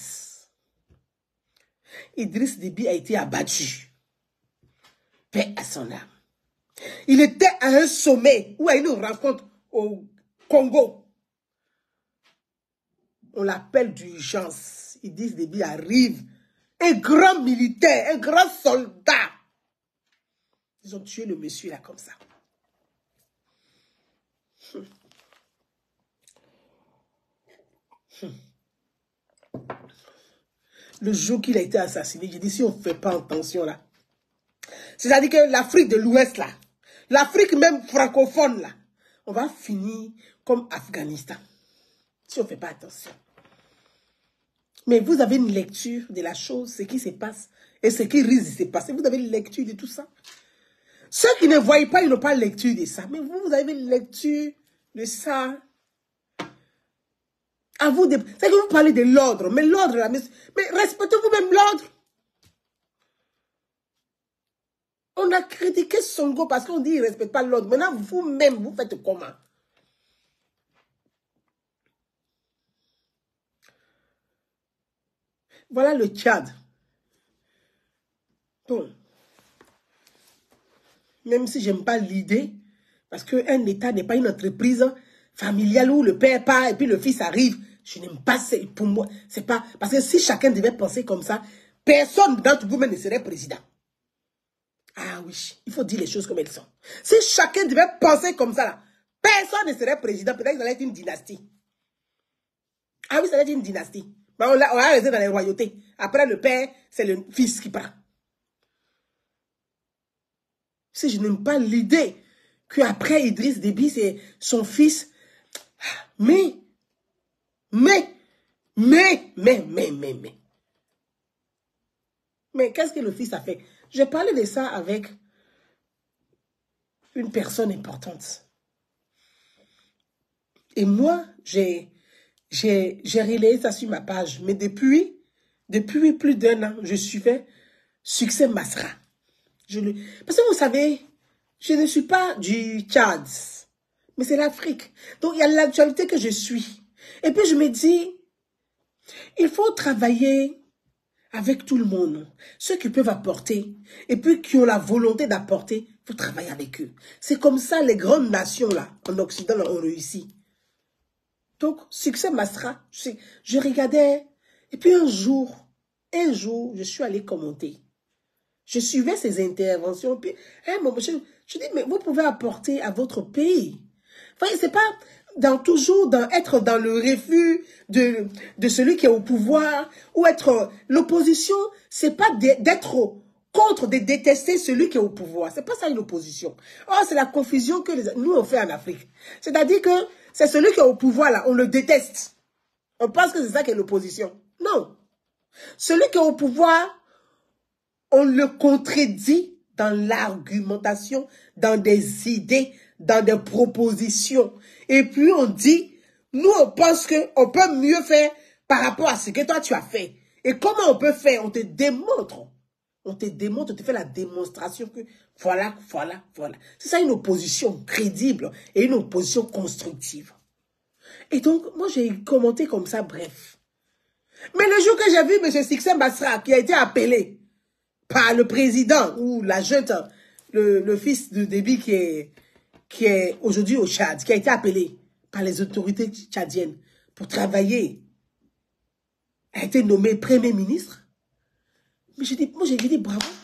Idriss Déby a été abattu. Paix à son âme. Il était à un sommet ou à une rencontre au Congo. On l'appelle d'urgence. Idriss Déby arrive. Un grand militaire, un grand soldat. Ils ont tué le monsieur là comme ça. Le jour qu'il a été assassiné, j'ai dit si on ne fait pas attention là. C'est-à-dire que l'Afrique de l'Ouest là, l'Afrique même francophone là, on va finir comme Afghanistan. Si on ne fait pas attention. Mais vous avez une lecture de la chose, ce qui se passe et ce qui risque de se passer. Vous avez une lecture de tout ça. Ceux qui ne voient pas, ils n'ont pas lecture de ça. Mais vous avez une lecture de ça. À vous de... C'est que vous parlez de l'ordre. Mais l'ordre, là, mais respectez-vous même l'ordre. On a critiqué Sonko parce qu'on dit qu'il ne respecte pas l'ordre. Maintenant, vous-même, vous faites comment? Voilà le Tchad. Bon. Même si je n'aime pas l'idée, parce qu'un État n'est pas une entreprise familiale où le père part et puis le fils arrive. Je n'aime pas ça. Pour moi, c'est pas... Parce que si chacun devait penser comme ça, personne d'entre vous-même ne serait président. Ah oui, il faut dire les choses comme elles sont. Si chacun devait penser comme ça, là, personne ne serait président. Peut-être qu'il allait être une dynastie. Ah oui, ça va être une dynastie. Mais on l'a arrêté dans les royautés. Après, le père, c'est le fils qui prend. Si je n'aime pas l'idée qu'après Idriss Déby, c'est son fils. Mais qu'est-ce que le fils a fait? J'ai parlé de ça avec une personne importante. Et moi, j'ai relayé ça sur ma page. Mais depuis plus d'1 an, je suivais Succès Masra. Parce que vous savez, je ne suis pas du Tchad, mais c'est l'Afrique. Donc, il y a l'actualité que je suis. Et puis, je me dis, il faut travailler avec tout le monde. Ceux qui peuvent apporter, et puis qui ont la volonté d'apporter, il faut travailler avec eux. C'est comme ça, les grandes nations, là, en Occident, là, ont réussi. Donc, Succès Masra, je regardais, et puis un jour, je suis allée commenter. Je suivais ses interventions, puis, je dis, mais vous pouvez apporter à votre pays. Voyez, c'est pas être dans le refus de celui qui est au pouvoir, ou être l'opposition, c'est pas d'être contre, de détester celui qui est au pouvoir. C'est pas ça une opposition. Oh, c'est la confusion que nous on fait en Afrique. C'est-à-dire que c'est celui qui est au pouvoir là, on le déteste. On pense que c'est ça qui est l'opposition. Non. Celui qui est au pouvoir, on le contredit dans l'argumentation, dans des idées, dans des propositions. Et puis on dit, nous on pense qu'on peut mieux faire par rapport à ce que toi tu as fait. Et comment on peut faire? On te démontre. On te démontre, on te fait la démonstration que voilà. C'est ça une opposition crédible et une opposition constructive. Et donc, moi j'ai commenté comme ça, bref. Mais le jour que j'ai vu M. Succès Masra qui a été appelé par le président ou la junte, le fils de Déby qui est aujourd'hui au Tchad, qui a été appelé par les autorités tchadiennes pour travailler, a été nommé Premier ministre. Mais j'ai dit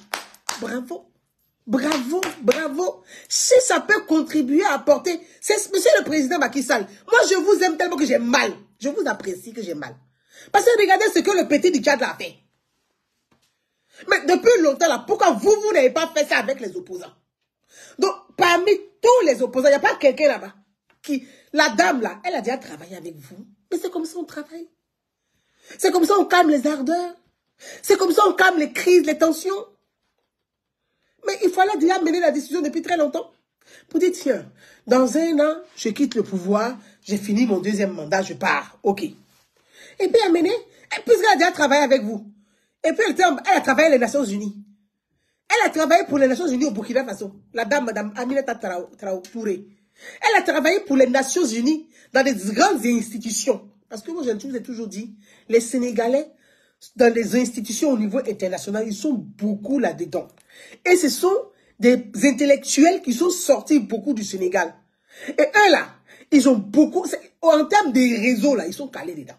bravo. Si ça peut contribuer à apporter, monsieur le président Macky Sall, moi je vous aime tellement que j'ai mal. Je vous apprécie que j'ai mal. Parce que regardez ce que le petit du Tchad a fait. Mais depuis longtemps là, pourquoi vous n'avez pas fait ça avec les opposants? Donc, parmi tous les opposants, il n'y a pas quelqu'un là-bas la dame là, elle a déjà travaillé avec vous. Mais c'est comme ça on travaille. C'est comme ça on calme les ardeurs. C'est comme ça on calme les crises, les tensions. Mais il fallait déjà mener la décision depuis très longtemps. Pour dire, tiens, dans 1 an, je quitte le pouvoir, j'ai fini mon 2e mandat, je pars. Ok. Et puis amener, puisqu'elle a déjà travaillé avec vous. Et puis elle a travaillé les Nations Unies. Elle a travaillé pour les Nations Unies au Burkina Faso. La dame, Madame Aminata Touré. Elle a travaillé pour les Nations Unies dans des grandes institutions. Parce que moi, je vous ai toujours dit, les Sénégalais, dans les institutions au niveau international, ils sont beaucoup là-dedans. Et ce sont des intellectuels qui sont sortis beaucoup du Sénégal. Et eux là, ils ont beaucoup, en termes de réseaux là, ils sont calés dedans.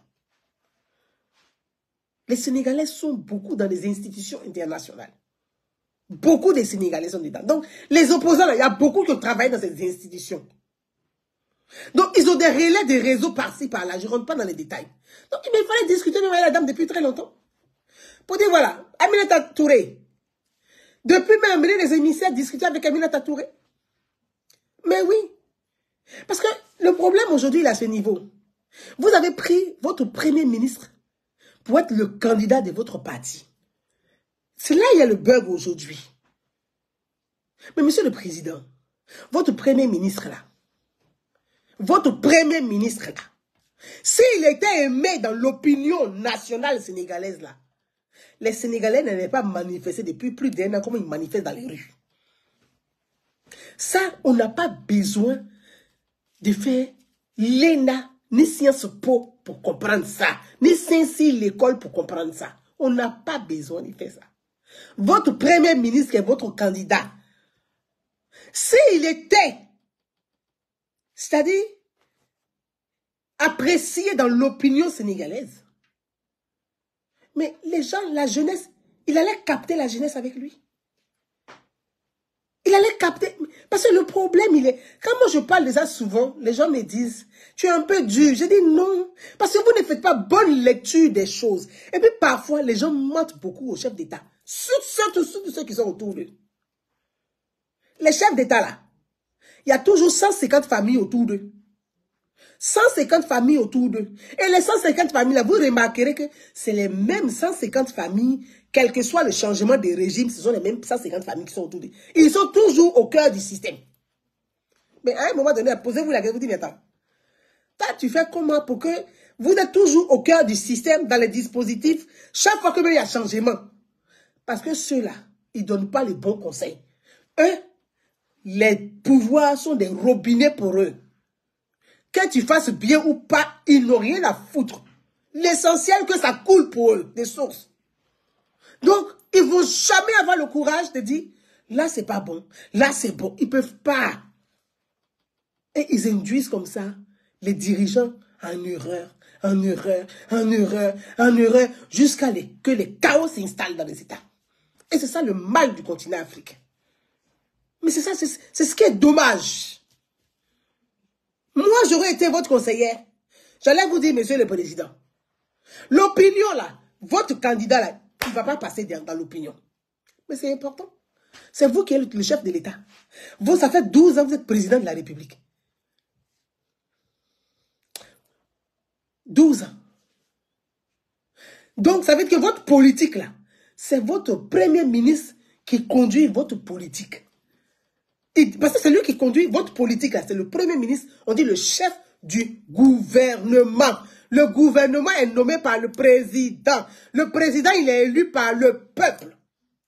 Les Sénégalais sont beaucoup dans les institutions internationales. Beaucoup de Sénégalais sont dedans. Donc, les opposants, là, il y a beaucoup qui travaillent dans ces institutions. Donc, ils ont des relais, des réseaux par-ci, par-là. Je ne rentre pas dans les détails. Donc, il fallait discuter avec la dame depuis très longtemps. Pour dire, voilà, Aminata Touré. Depuis même amener les émissaires discuter avec Aminata Touré. Mais oui. Parce que le problème aujourd'hui, il est à ce niveau. Vous avez pris votre premier ministre pour être le candidat de votre parti. C'est là qu'il y a le bug aujourd'hui. Mais monsieur le président, votre premier ministre là, s'il était aimé dans l'opinion nationale sénégalaise là, les Sénégalais n'avaient pas manifesté depuis plus d'1 an comme ils manifestent dans les rues. Ça, on n'a pas besoin de faire l'ENA, ni Sciences Po pour comprendre ça, ni Saint-Cyr l'école pour comprendre ça. On n'a pas besoin de faire ça. Votre premier ministre est votre candidat. S'il était, c'est-à-dire apprécié dans l'opinion sénégalaise, mais les gens, la jeunesse, il allait capter la jeunesse avec lui. Il allait capter. Parce que le problème, il est... Quand moi je parle de ça souvent, les gens me disent, tu es un peu dur. Je dis non. Parce que vous ne faites pas bonne lecture des choses. Et puis parfois, les gens mentent beaucoup aux chefs d'État. Surtout ceux qui sont autour d'eux. Les chefs d'État là, il y a toujours 150 familles autour d'eux. 150 familles autour d'eux. Et les 150 familles là, vous remarquerez que c'est les mêmes 150 familles, quel que soit le changement des régimes, ce sont les mêmes 150 familles qui sont autour d'eux. Ils sont toujours au cœur du système. Mais à un moment donné, posez-vous la question, vous dites, mais attends, toi, tu fais comment pour que vous êtes toujours au cœur du système, dans les dispositifs, chaque fois qu'il y a changement? Parce que ceux-là, ils ne donnent pas les bons conseils. Eux, les pouvoirs sont des robinets pour eux. Que tu fasses bien ou pas, ils n'ont rien à foutre. L'essentiel, que ça coule pour eux, des sources. Donc, ils ne vont jamais avoir le courage de dire, là, c'est pas bon, là, c'est bon. Ils ne peuvent pas. Et ils induisent comme ça les dirigeants en erreur, en erreur, en erreur, en erreur, jusqu'à que les chaos s'installent dans les États. Et c'est ça le mal du continent africain. Mais c'est ça, c'est ce qui est dommage. Moi, j'aurais été votre conseillère. J'allais vous dire, monsieur le président, l'opinion là, votre candidat là, il ne va pas passer dans l'opinion. Mais c'est important. C'est vous qui êtes le chef de l'État. Vous, ça fait 12 ans que vous êtes président de la République. 12 ans. Donc, ça veut dire que votre politique là, c'est votre premier ministre qui conduit votre politique. Parce que c'est lui qui conduit votre politique là, c'est le premier ministre, on dit le chef du gouvernement. Le gouvernement est nommé par le président. Le président, il est élu par le peuple.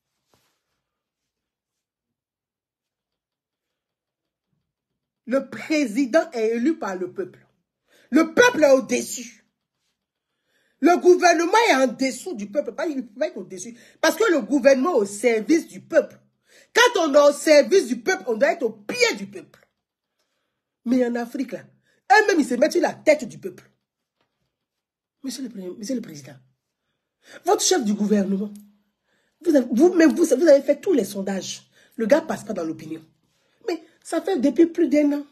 Le président est élu par le peuple. Le peuple est au-dessus. Le gouvernement est en dessous du peuple. Il ne peut pas être au-dessus. Parce que le gouvernement est au service du peuple. Quand on est au service du peuple, on doit être au pied du peuple. Mais en Afrique, là, eux-mêmes, ils se mettent sur la tête du peuple. Monsieur le Président, votre chef du gouvernement, vous avez fait tous les sondages. Le gars ne passe pas dans l'opinion. Mais ça fait depuis plus d'1 an.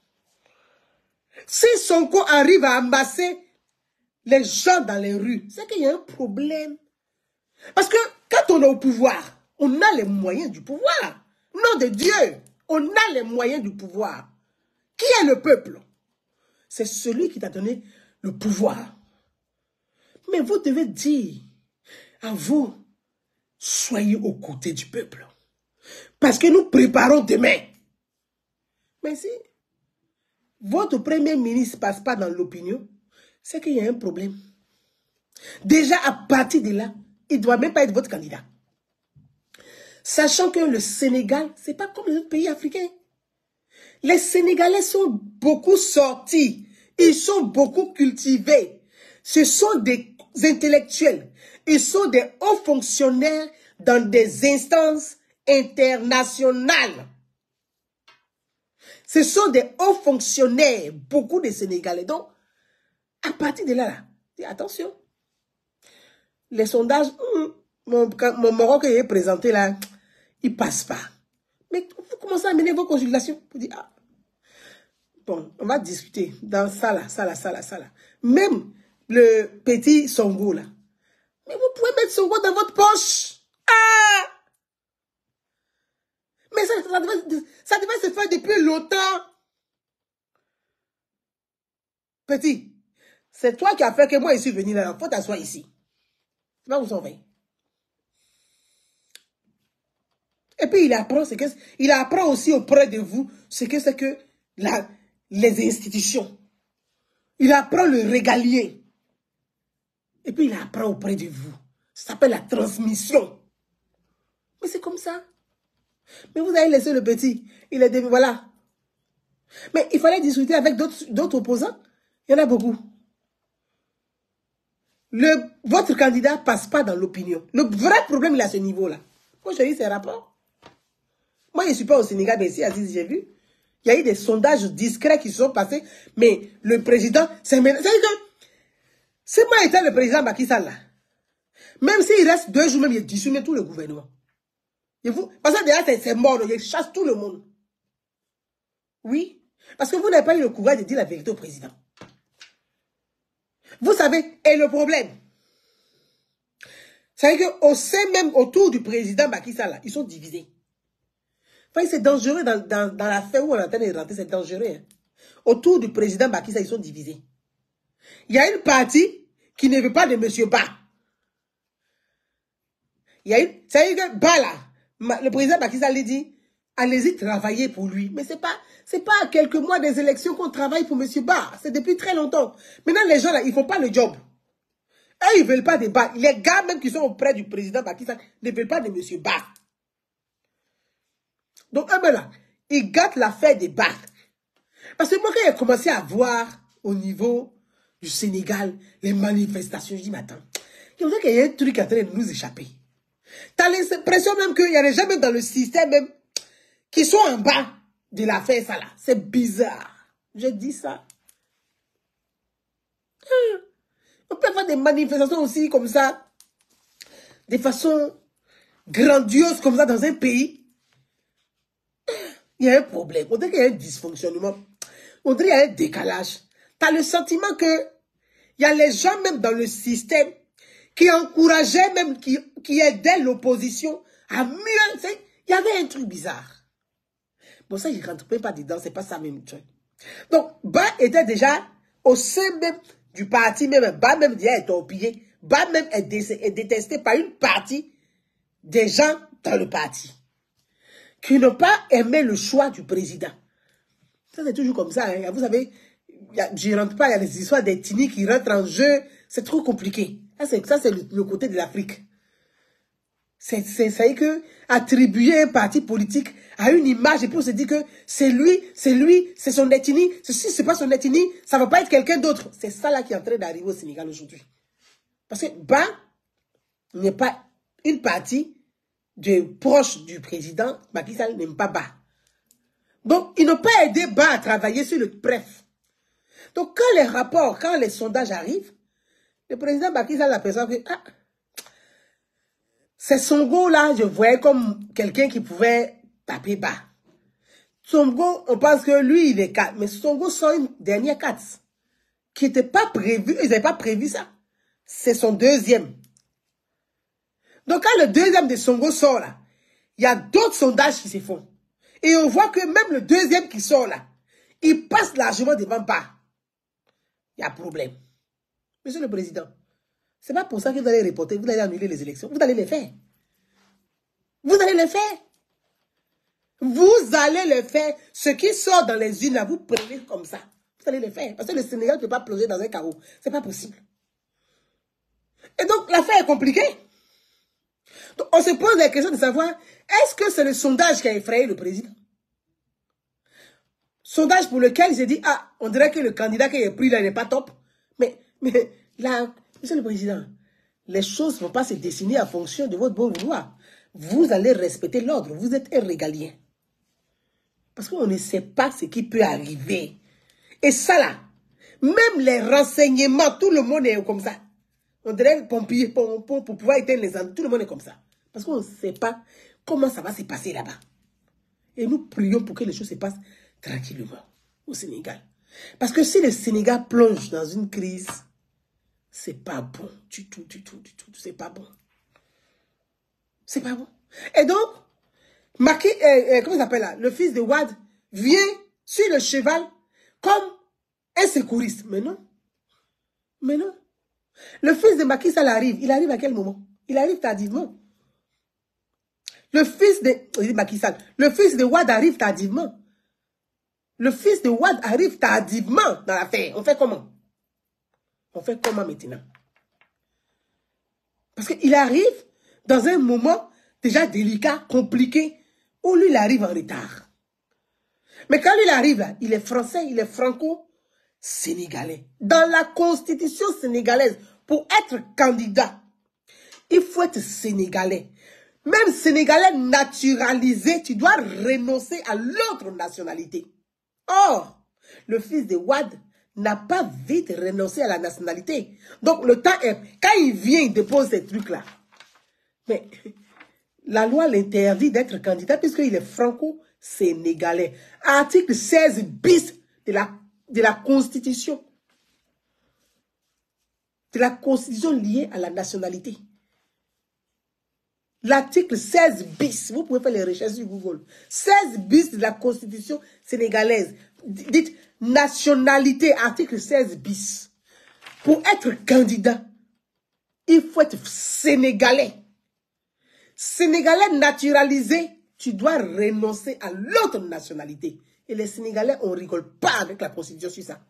Si Sonko arrive à amasser les gens dans les rues, c'est qu'il y a un problème. Parce que quand on est au pouvoir, on a les moyens du pouvoir. Nom de Dieu, on a les moyens du pouvoir. Qui est le peuple? C'est celui qui t'a donné le pouvoir. Mais vous devez dire à vous, soyez aux côtés du peuple. Parce que nous préparons demain. Mais si votre premier ministre ne passe pas dans l'opinion, c'est qu'il y a un problème. Déjà, à partir de là, il ne doit même pas être votre candidat. Sachant que le Sénégal, ce n'est pas comme les autres pays africains. Les Sénégalais sont beaucoup sortis. Ils sont beaucoup cultivés. Ce sont des intellectuels. Ils sont des hauts fonctionnaires dans des instances internationales. Ce sont des hauts fonctionnaires, beaucoup de Sénégalais. Donc, à partir de là, attention. Les sondages, mon Maroc est présenté là, il ne passe pas. Mais vous commencez à mener vos consultations. Vous dites, ah, bon, on va discuter dans ça là. Même le petit Sonko là. Mais vous pouvez mettre Sonko dans votre poche. Ah! Mais ça devait se faire depuis longtemps. Petit, c'est toi qui as fait que moi je suis venu là. Il faut t'asseoir ici. Tu vas vous envoyer. Et puis il apprend aussi auprès de vous ce que c'est que les institutions. Il apprend le régalier. Et puis il apprend auprès de vous. Ça s'appelle la transmission. Mais c'est comme ça. Mais vous avez laissé le petit. Il est devenu, voilà. Mais il fallait discuter avec d'autres opposants. Il y en a beaucoup. Votre candidat ne passe pas dans l'opinion. Le vrai problème, il est à ce niveau-là. Moi, j'ai eu ces rapports. Moi, je ne suis pas au Sénégal, mais ici, Aziz, j'ai vu. Il y a eu des sondages discrets qui se sont passés. Mais le président, c'est maintenant. C'est-à-dire que, si moi j'étais le président Macky Sall, là, même s'il reste 2 jours, même, il dissout tout le gouvernement. Et vous, parce que déjà, c'est mort, il chasse tout le monde. Oui. Parce que vous n'avez pas eu le courage de dire la vérité au président. Vous savez, et le problème, c'est qu'au sein même, autour du président Macky Sall, ils sont divisés. Enfin, c'est dangereux dans l'affaire où on est en train de rentrer, c'est dangereux. Hein. Autour du président Macky Sall, ils sont divisés. Il y a une partie qui ne veut pas de M. Ba. Il y a une, c'est que Ba là, le président Macky Sall lui dit, allez-y travailler pour lui. Mais c'est pas à quelques mois des élections qu'on travaille pour M. Ba. C'est depuis très longtemps. Maintenant, les gens là, ils font pas le job. Eux, ils veulent pas de Ba. Les gars même qui sont auprès du président Macky Sall ne veulent pas de M. Ba. Donc, eux, là, ils gâtent l'affaire des Ba. Parce que moi, quand j'ai commencé à voir au niveau du Sénégal, les manifestations, je dis, mais attends, il y a un truc en train de nous échapper. T'as l'impression même qu'il y a des gens même dans le système même qui sont en bas de l'affaire, ça là. C'est bizarre. Je dis ça. On peut faire des manifestations aussi comme ça, de façon grandiose comme ça dans un pays. Il y a un problème. On dirait qu'il y a un dysfonctionnement. On dirait qu'il y a un décalage. Tu as le sentiment que il y a les gens même dans le système qui encourageaient même, qui aidaient l'opposition à mieux. Il y avait un truc bizarre. Bon, ça, je ne rentre pas dedans, c'est pas ça même truc. Donc, Ba était déjà au sein même du parti, même Ba même déjà est torpillé. Ba même est détesté par une partie des gens dans le parti qui n'ont pas aimé le choix du président. Ça, c'est toujours comme ça. Hein. Vous savez, je ne rentre pas, il y a des histoires d'ethnie qui rentrent en jeu. C'est trop compliqué. Ça, c'est le côté de l'Afrique. C'est que attribuer un parti politique à une image et pour se dire que c'est lui, c'est son ethnie. Si c'est pas son ethnie, ça va pas être quelqu'un d'autre. C'est ça là qui est en train d'arriver au Sénégal aujourd'hui. Parce que Ba n'est pas une partie proche du président. Macky Sall n'aime pas Ba. Donc, ils n'ont pas aidé Ba à travailler sur le bref. Donc, quand les rapports, quand les sondages arrivent, le président Macky Sall l'aperçoit que c'est Sonko là, je voyais comme quelqu'un qui pouvait taper Ba. Sonko, on pense que lui, il est 4. Mais Sonko sort une dernière 4 qui n'était pas prévu. Ils n'avaient pas prévu ça. C'est son deuxième. Donc, quand le deuxième de Sonko sort là, il y a d'autres sondages qui se font. Et on voit que même le deuxième qui sort là, il passe largement devant Ba. Il y a problème. Monsieur le Président, c'est pas pour ça que vous allez reporter, vous allez annuler les élections. Vous allez les faire. Vous allez les faire. Vous allez le faire. Ce qui sort dans les urnes là, vous prenez comme ça. Vous allez le faire. Parce que le Sénégal ne peut pas plonger dans un chaos. C'est pas possible. Et donc, l'affaire est compliquée. Donc, on se pose la question de savoir, est-ce que c'est le sondage qui a effrayé le président? Sondage pour lequel il s'est dit, ah, on dirait que le candidat qui est pris là n'est pas top. Mais là, monsieur le président, les choses ne vont pas se dessiner en fonction de votre bon vouloir. Vous allez respecter l'ordre. Vous êtes un régalien. Parce qu'on ne sait pas ce qui peut arriver. Et ça là, même les renseignements, tout le monde est comme ça. On dirait pompier pour pouvoir éteindre les âmes. Tout le monde est comme ça. Parce qu'on ne sait pas comment ça va se passer là-bas. Et nous prions pour que les choses se passent tranquillement au Sénégal. Parce que si le Sénégal plonge dans une crise, c'est pas bon. Du tout. C'est pas bon. C'est pas bon. Et donc, Macky, comment il s'appelle là? Le fils de Wade vient sur le cheval comme un secouriste. Mais non. Mais non. Le fils de Macky Sall arrive. Il arrive à quel moment? Il arrive tardivement. Le fils de Macky Sall. Le fils de Wade arrive tardivement. Le fils de Wade arrive tardivement dans l'affaire. On fait comment? On fait comment maintenant? Parce qu'il arrive dans un moment déjà délicat, compliqué, où lui, il arrive en retard. Mais quand lui, il arrive là, il est français, il est franco-sénégalais. Dans la constitution sénégalaise, pour être candidat, il faut être sénégalais. Même sénégalais naturalisé, tu dois renoncer à l'autre nationalité. Or, le fils de Wade n'a pas vite renoncé à la nationalité. Donc, le temps est... Quand il vient, il dépose ces trucs-là. Mais la loi l'interdit d'être candidat puisqu'il est franco-sénégalais. sénégalais. Article 16 bis de la Constitution. De la Constitution liée à la nationalité. L'article 16 bis, vous pouvez faire les recherches sur Google. 16 bis de la Constitution sénégalaise. Dites nationalité, article 16 bis. Pour être candidat, il faut être sénégalais. Sénégalais naturalisé, tu dois renoncer à l'autre nationalité. Et les Sénégalais, on ne rigole pas avec la Constitution sur ça.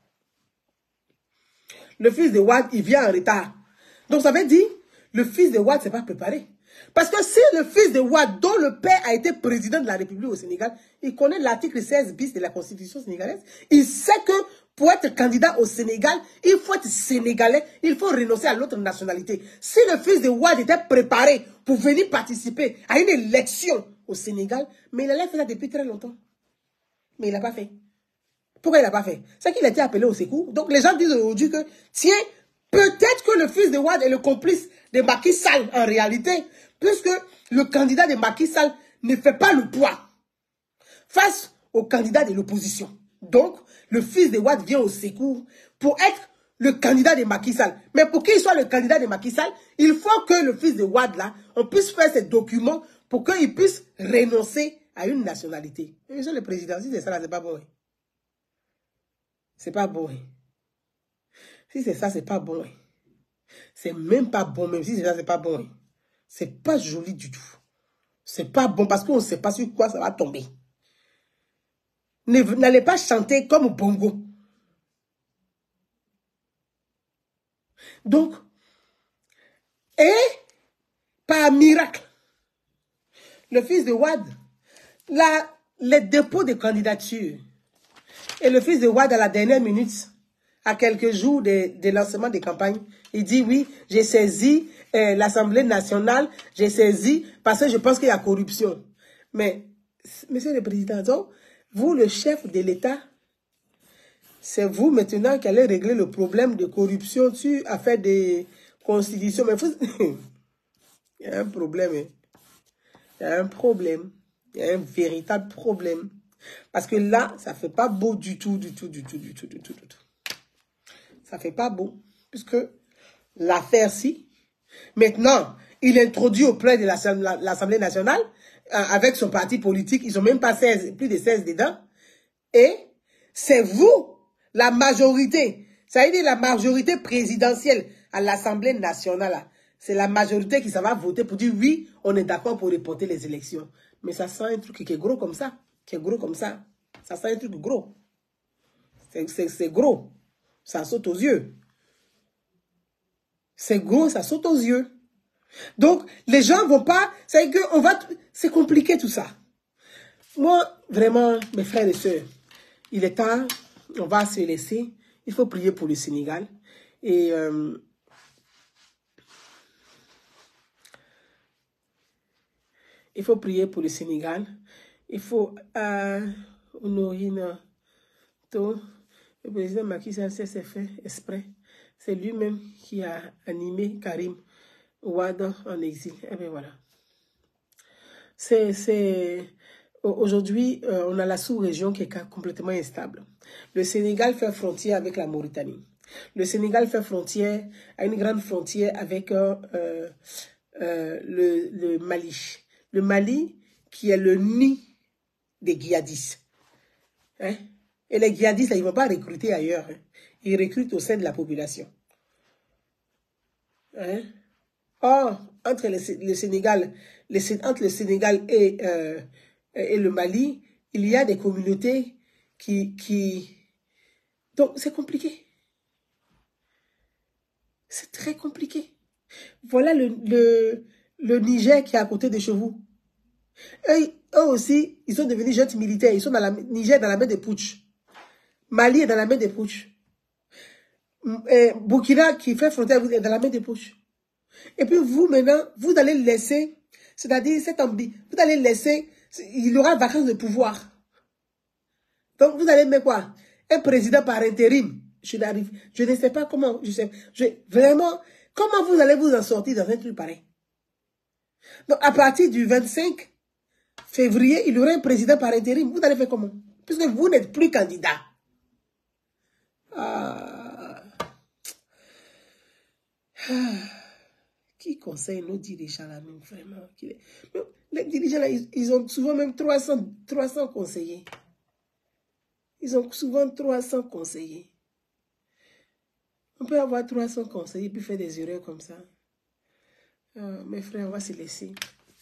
Le fils de Wade, il vient en retard. Donc ça veut dire, le fils de Wade ne s'est pas préparé. Parce que si le fils de Wade, dont le père a été président de la République au Sénégal, il connaît l'article 16 bis de la Constitution sénégalaise, il sait que pour être candidat au Sénégal, il faut être sénégalais, il faut renoncer à l'autre nationalité. Si le fils de Wade était préparé pour venir participer à une élection au Sénégal, mais il allait faire ça depuis très longtemps. Mais il n'a pas fait. Pourquoi il n'a pas fait? C'est qu'il a été appelé au secours. Donc les gens disent aujourd'hui que, tiens, peut-être que le fils de Wade est le complice de Macky Sall en réalité, puisque le candidat de Macky Sall ne fait pas le poids face au candidat de l'opposition. Donc, le fils de Wade vient au secours pour être le candidat de Macky Sall. Mais pour qu'il soit le candidat de Macky Sall, il faut que le fils de Wade, là, on puisse faire ces documents pour qu'il puisse renoncer à une nationalité. Et monsieur le président, si c'est ça, c'est pas bon. C'est pas bon. Si c'est ça, c'est pas bon. C'est même pas bon, même si c'est ça, c'est pas bon. C'est pas joli du tout. C'est pas bon parce qu'on ne sait pas sur quoi ça va tomber. N'allez pas chanter comme Bongo. Donc, et par miracle, le fils de Wade, les dépôts de candidature, et le fils de Wade à la dernière minute, à quelques jours de lancement des campagnes, il dit oui, j'ai saisi l'Assemblée nationale, j'ai saisi parce que je pense qu'il y a corruption. Mais, monsieur le président, donc, vous, le chef de l'État, c'est vous maintenant qui allez régler le problème de corruption sur affaire de constitution. Mais vous... il y a un problème. Hein. Il y a un problème. Il y a un véritable problème. Parce que là, ça ne fait pas beau du tout. Ça ne fait pas beau. Puisque l'affaire-ci, maintenant, il introduit au plein de l'Assemblée nationale, avec son parti politique, ils n'ont même pas 16, plus de 16 dedans. Et c'est vous, la majorité, ça veut dire la majorité présidentielle à l'Assemblée nationale. C'est la majorité qui ça va voter pour dire oui, on est d'accord pour reporter les élections. Mais ça sent un truc qui est gros comme ça. Qui est gros comme ça. Ça sent un truc gros. C'est gros. Ça saute aux yeux. C'est gros, ça saute aux yeux. Donc, les gens vont pas... C'est compliqué tout ça. Moi, vraiment, mes frères et sœurs, il est tard, on va se laisser. Il faut prier pour le Sénégal. Et... il faut prier pour le Sénégal. Il faut honorer le président Macky Sall s'est fait exprès. C'est lui-même qui a animé Karim Wade en exil. Et bien voilà. Aujourd'hui, on a la sous-région qui est complètement instable. Le Sénégal fait frontière avec la Mauritanie. Le Sénégal fait frontière, a une grande frontière avec le Mali. Le Mali qui est le nid des djihadistes. Hein? Et les djihadistes, là, ils ne vont pas recruter ailleurs. Hein? Ils recrutent au sein de la population. Hein? Or, entre le Sénégal et le Mali, il y a des communautés qui... Donc, c'est compliqué. C'est très compliqué. Voilà le Niger qui est à côté de chez vous. Eux aussi, ils sont devenus jeunes militaires. Ils sont dans Niger dans la main des putsch. Mali est dans la main des putsch. Burkina qui fait frontière est dans la main des putsch. Et puis vous, maintenant, vous allez laisser, c'est-à-dire vous allez laisser, il y aura vacance de pouvoir. Donc vous allez mettre quoi? Un président par intérim. Je ne sais pas comment, vraiment, comment vous allez vous en sortir dans un truc pareil? Donc à partir du 25 février, il y aurait un président par intérim. Vous allez faire comment? Puisque vous n'êtes plus candidat. Qui conseille nos dirigeants là, même vraiment? Les dirigeants là, ils ont souvent même 300 conseillers. Ils ont souvent 300 conseillers. On peut avoir 300 conseillers puis faire des erreurs comme ça. Mes frères, on va se laisser.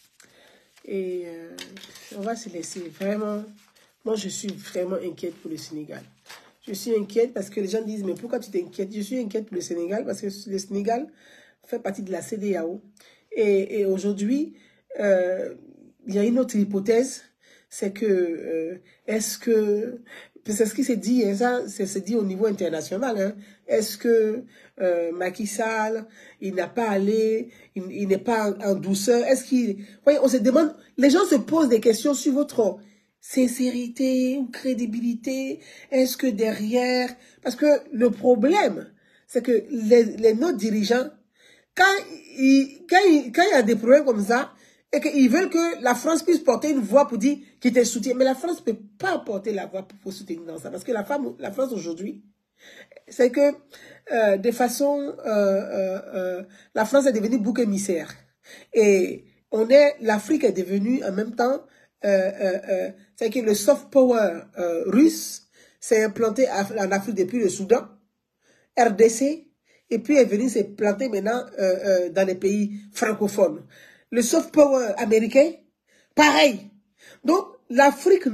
Et on va se laisser. Vraiment, moi je suis vraiment inquiète pour le Sénégal. Je suis inquiète parce que les gens disent, mais pourquoi tu t'inquiètes? Je suis inquiète pour le Sénégal parce que le Sénégal fait partie de la CEDEAO. Et aujourd'hui, il y a une autre hypothèse, c'est que, est-ce que, c'est ce qui s'est dit, et ça, c'est dit au niveau international, hein, est-ce que Macky Sall, il n'a pas allé, il n'est pas en douceur, est-ce qu'il, voyez, on se demande, les gens se posent des questions sur votre sincérité ou crédibilité, est-ce que derrière, parce que le problème, c'est que nos dirigeants, quand il y a des problèmes comme ça, et qu'ils veulent que la France puisse porter une voix pour dire qu'il te soutient. Mais la France ne peut pas porter la voix pour soutenir dans ça. Parce que la France aujourd'hui, c'est que de façon, la France est devenue bouc émissaire. Et l'Afrique est devenue en même temps, c'est que le soft power russe s'est implanté en Afrique depuis le Soudan, RDC, et puis est venu se planter maintenant dans les pays francophones. Le soft power américain, pareil. Donc, l'Afrique,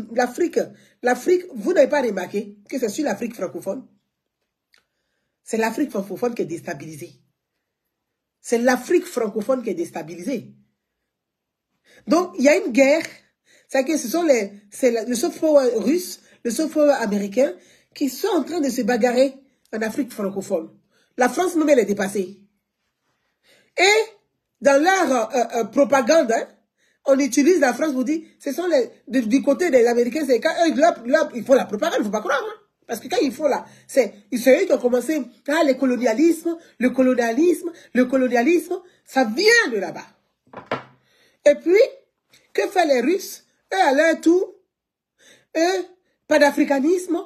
vous n'avez pas remarqué que c'est sur l'Afrique francophone. C'est l'Afrique francophone qui est déstabilisée. C'est l'Afrique francophone qui est déstabilisée. Donc, il y a une guerre. C'est que ce sont le soft power russe, le soft power américain qui sont en train de se bagarrer en Afrique francophone. La France même, elle est dépassée. Et dans leur propagande, hein, on utilise la France pour dire, ce sont du côté des Américains, c'est quand ils font la propagande, il ne faut pas croire. Hein, parce que quand ils font là, c'est eux qui ont commencé, le colonialisme, ça vient de là-bas. Et puis, que font les Russes? Eux, à leur tour, pas d'africanisme.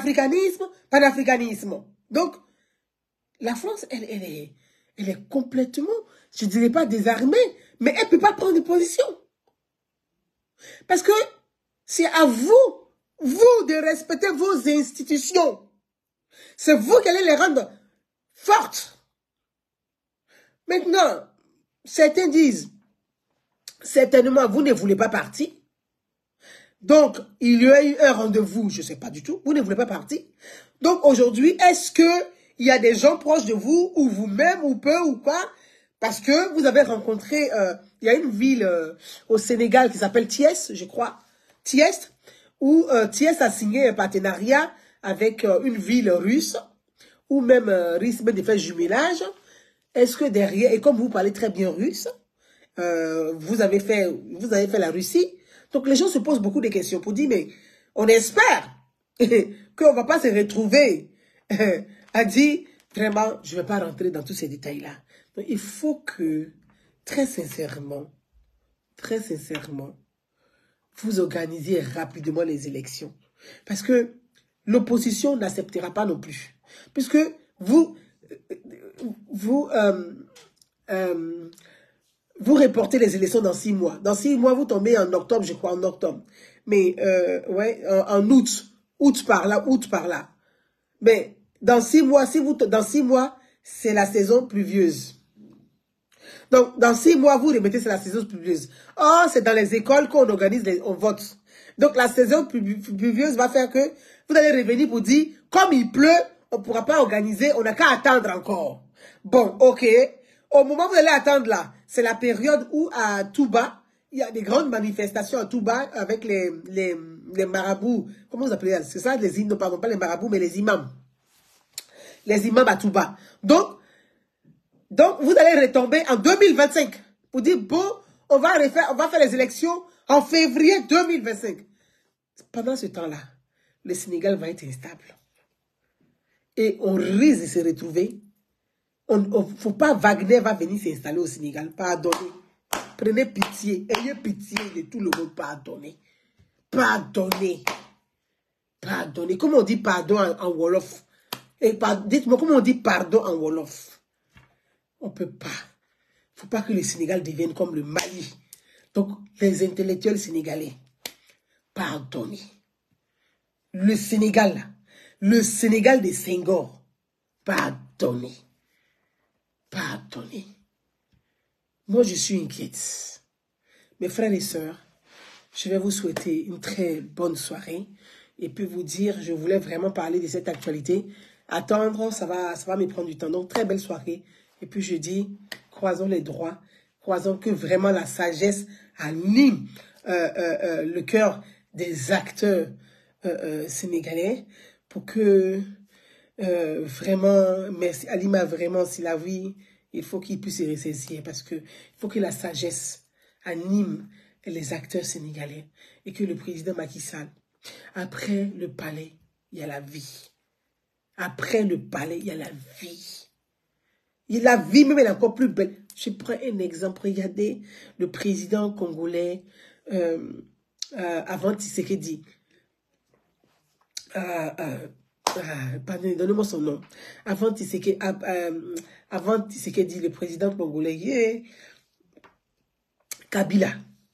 Donc, la France, elle est complètement, je ne dirais pas désarmée, mais elle ne peut pas prendre de position. Parce que c'est à vous de respecter vos institutions. C'est vous qui allez les rendre fortes. Maintenant, certains disent, certainement, vous ne voulez pas partir. Donc, il y a eu un rendez-vous, je ne sais pas du tout, vous ne voulez pas partir. Donc, aujourd'hui, est-ce que il y a des gens proches de vous, ou vous-même, ou peu, ou quoi, parce que vous avez rencontré, il y a une ville au Sénégal qui s'appelle Thiès, je crois, Thiès, où Thiès a signé un partenariat avec une ville russe, ou même risque de faire jumelage. Est-ce que derrière, et comme vous parlez très bien russe, vous avez fait la Russie, donc les gens se posent beaucoup de questions pour dire, mais on espère qu'on ne va pas se retrouver a dit, vraiment, je ne vais pas rentrer dans tous ces détails-là. Donc, il faut que, très sincèrement, vous organisiez rapidement les élections. Parce que l'opposition n'acceptera pas non plus. Puisque vous reportez les élections dans 6 mois. Dans 6 mois, vous tombez en octobre, je crois, en octobre. Mais, ouais, en août par là. Mais, dans 6 mois, dans 6 mois, c'est la saison pluvieuse. Donc, dans 6 mois, vous remettez, c'est la saison pluvieuse. Oh, c'est dans les écoles qu'on organise, on vote. Donc, la saison pluvieuse va faire que vous allez revenir pour dire, comme il pleut, on ne pourra pas organiser, on n'a qu'à attendre encore. Bon, ok. Au moment où vous allez attendre là, c'est la période où à Touba, il y a des grandes manifestations à Touba avec les marabouts. Comment vous appelez ça? C'est ça, non, pardon, pas les marabouts, mais les imams. Les imams à Touba. Donc, vous allez retomber en 2025 pour dire, bon, on va faire les élections en février 2025. Pendant ce temps-là, le Sénégal va être instable. Et on risque de se retrouver. Faut pas, Wagner va venir s'installer au Sénégal. Pardonnez. Prenez pitié, ayez pitié de tout le monde, pardonnez. Pardonnez. Pardonnez. Comment on dit pardon en Wolof? Dites-moi comment on dit pardon en Wolof? On ne peut pas. Il ne faut pas que le Sénégal devienne comme le Mali. Donc, les intellectuels sénégalais, pardonnez. Le Sénégal de Senghor, pardonnez. Pardonnez. Moi, je suis inquiète. Mes frères et sœurs, je vais vous souhaiter une très bonne soirée. Et puis vous dire, je voulais vraiment parler de cette actualité. Attendre, ça va me prendre du temps. Donc, très belle soirée. Et puis je dis, croisons les droits. Croisons que vraiment la sagesse anime le cœur des acteurs sénégalais. Pour que vraiment, merci Alima, vraiment, si la vie, il faut qu'il puisse se ressaisir. Parce que il faut que la sagesse anime les acteurs sénégalais. Et que le président Macky Sall, après le palais, il y a la vie. Après le palais, il y a la vie. Et la vie, même, elle est encore plus belle. Je prends un exemple. Regardez le président congolais avant Tshisekedi. Pardon, donnez-moi son nom. Avant Tshisekedi, le président congolais, Kabila.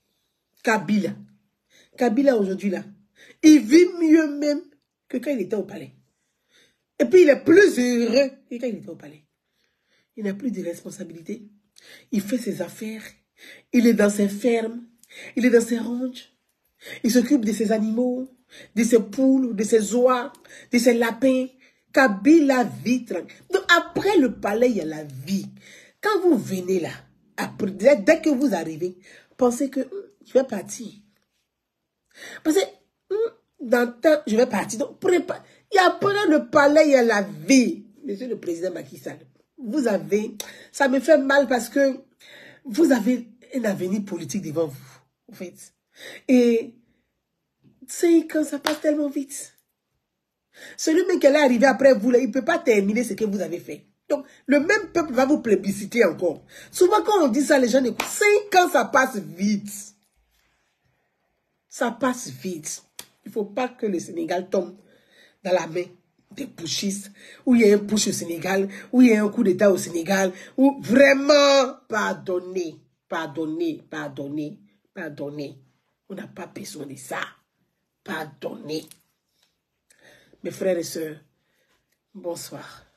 Kabila aujourd'hui là, il vit mieux même que quand il était au palais. Et puis il est plus heureux que quand il était au palais. Il n'a plus de responsabilité. Il fait ses affaires. Il est dans ses fermes. Il est dans ses ranches. Il s'occupe de ses animaux, de ses poules, de ses oies, de ses lapins. Kabila vit tranquille. Donc après le palais, il y a la vie. Quand vous venez là, après, dès que vous arrivez, pensez que je vais partir. Parce que dans le temps, je vais partir. Donc, prépare. Il y a après le palais, il y a la vie. Monsieur le président Macky Sall, vous avez... Ça me fait mal parce que vous avez un avenir politique devant vous, en fait. Et 5 ans, ça passe tellement vite. Celui même qui est arrivé après vous, là, il ne peut pas terminer ce que vous avez fait. Donc, le même peuple va vous plébisciter encore. Souvent, quand on dit ça, les gens écoutent. 5 ans, ça passe vite. Ça passe vite. Il ne faut pas que le Sénégal tombe dans la main des putschistes, où il y a un putsch au Sénégal, où il y a un coup d'État au Sénégal, où vraiment, pardonnez. On n'a pas besoin de ça. Pardonnez. Mes frères et sœurs, bonsoir.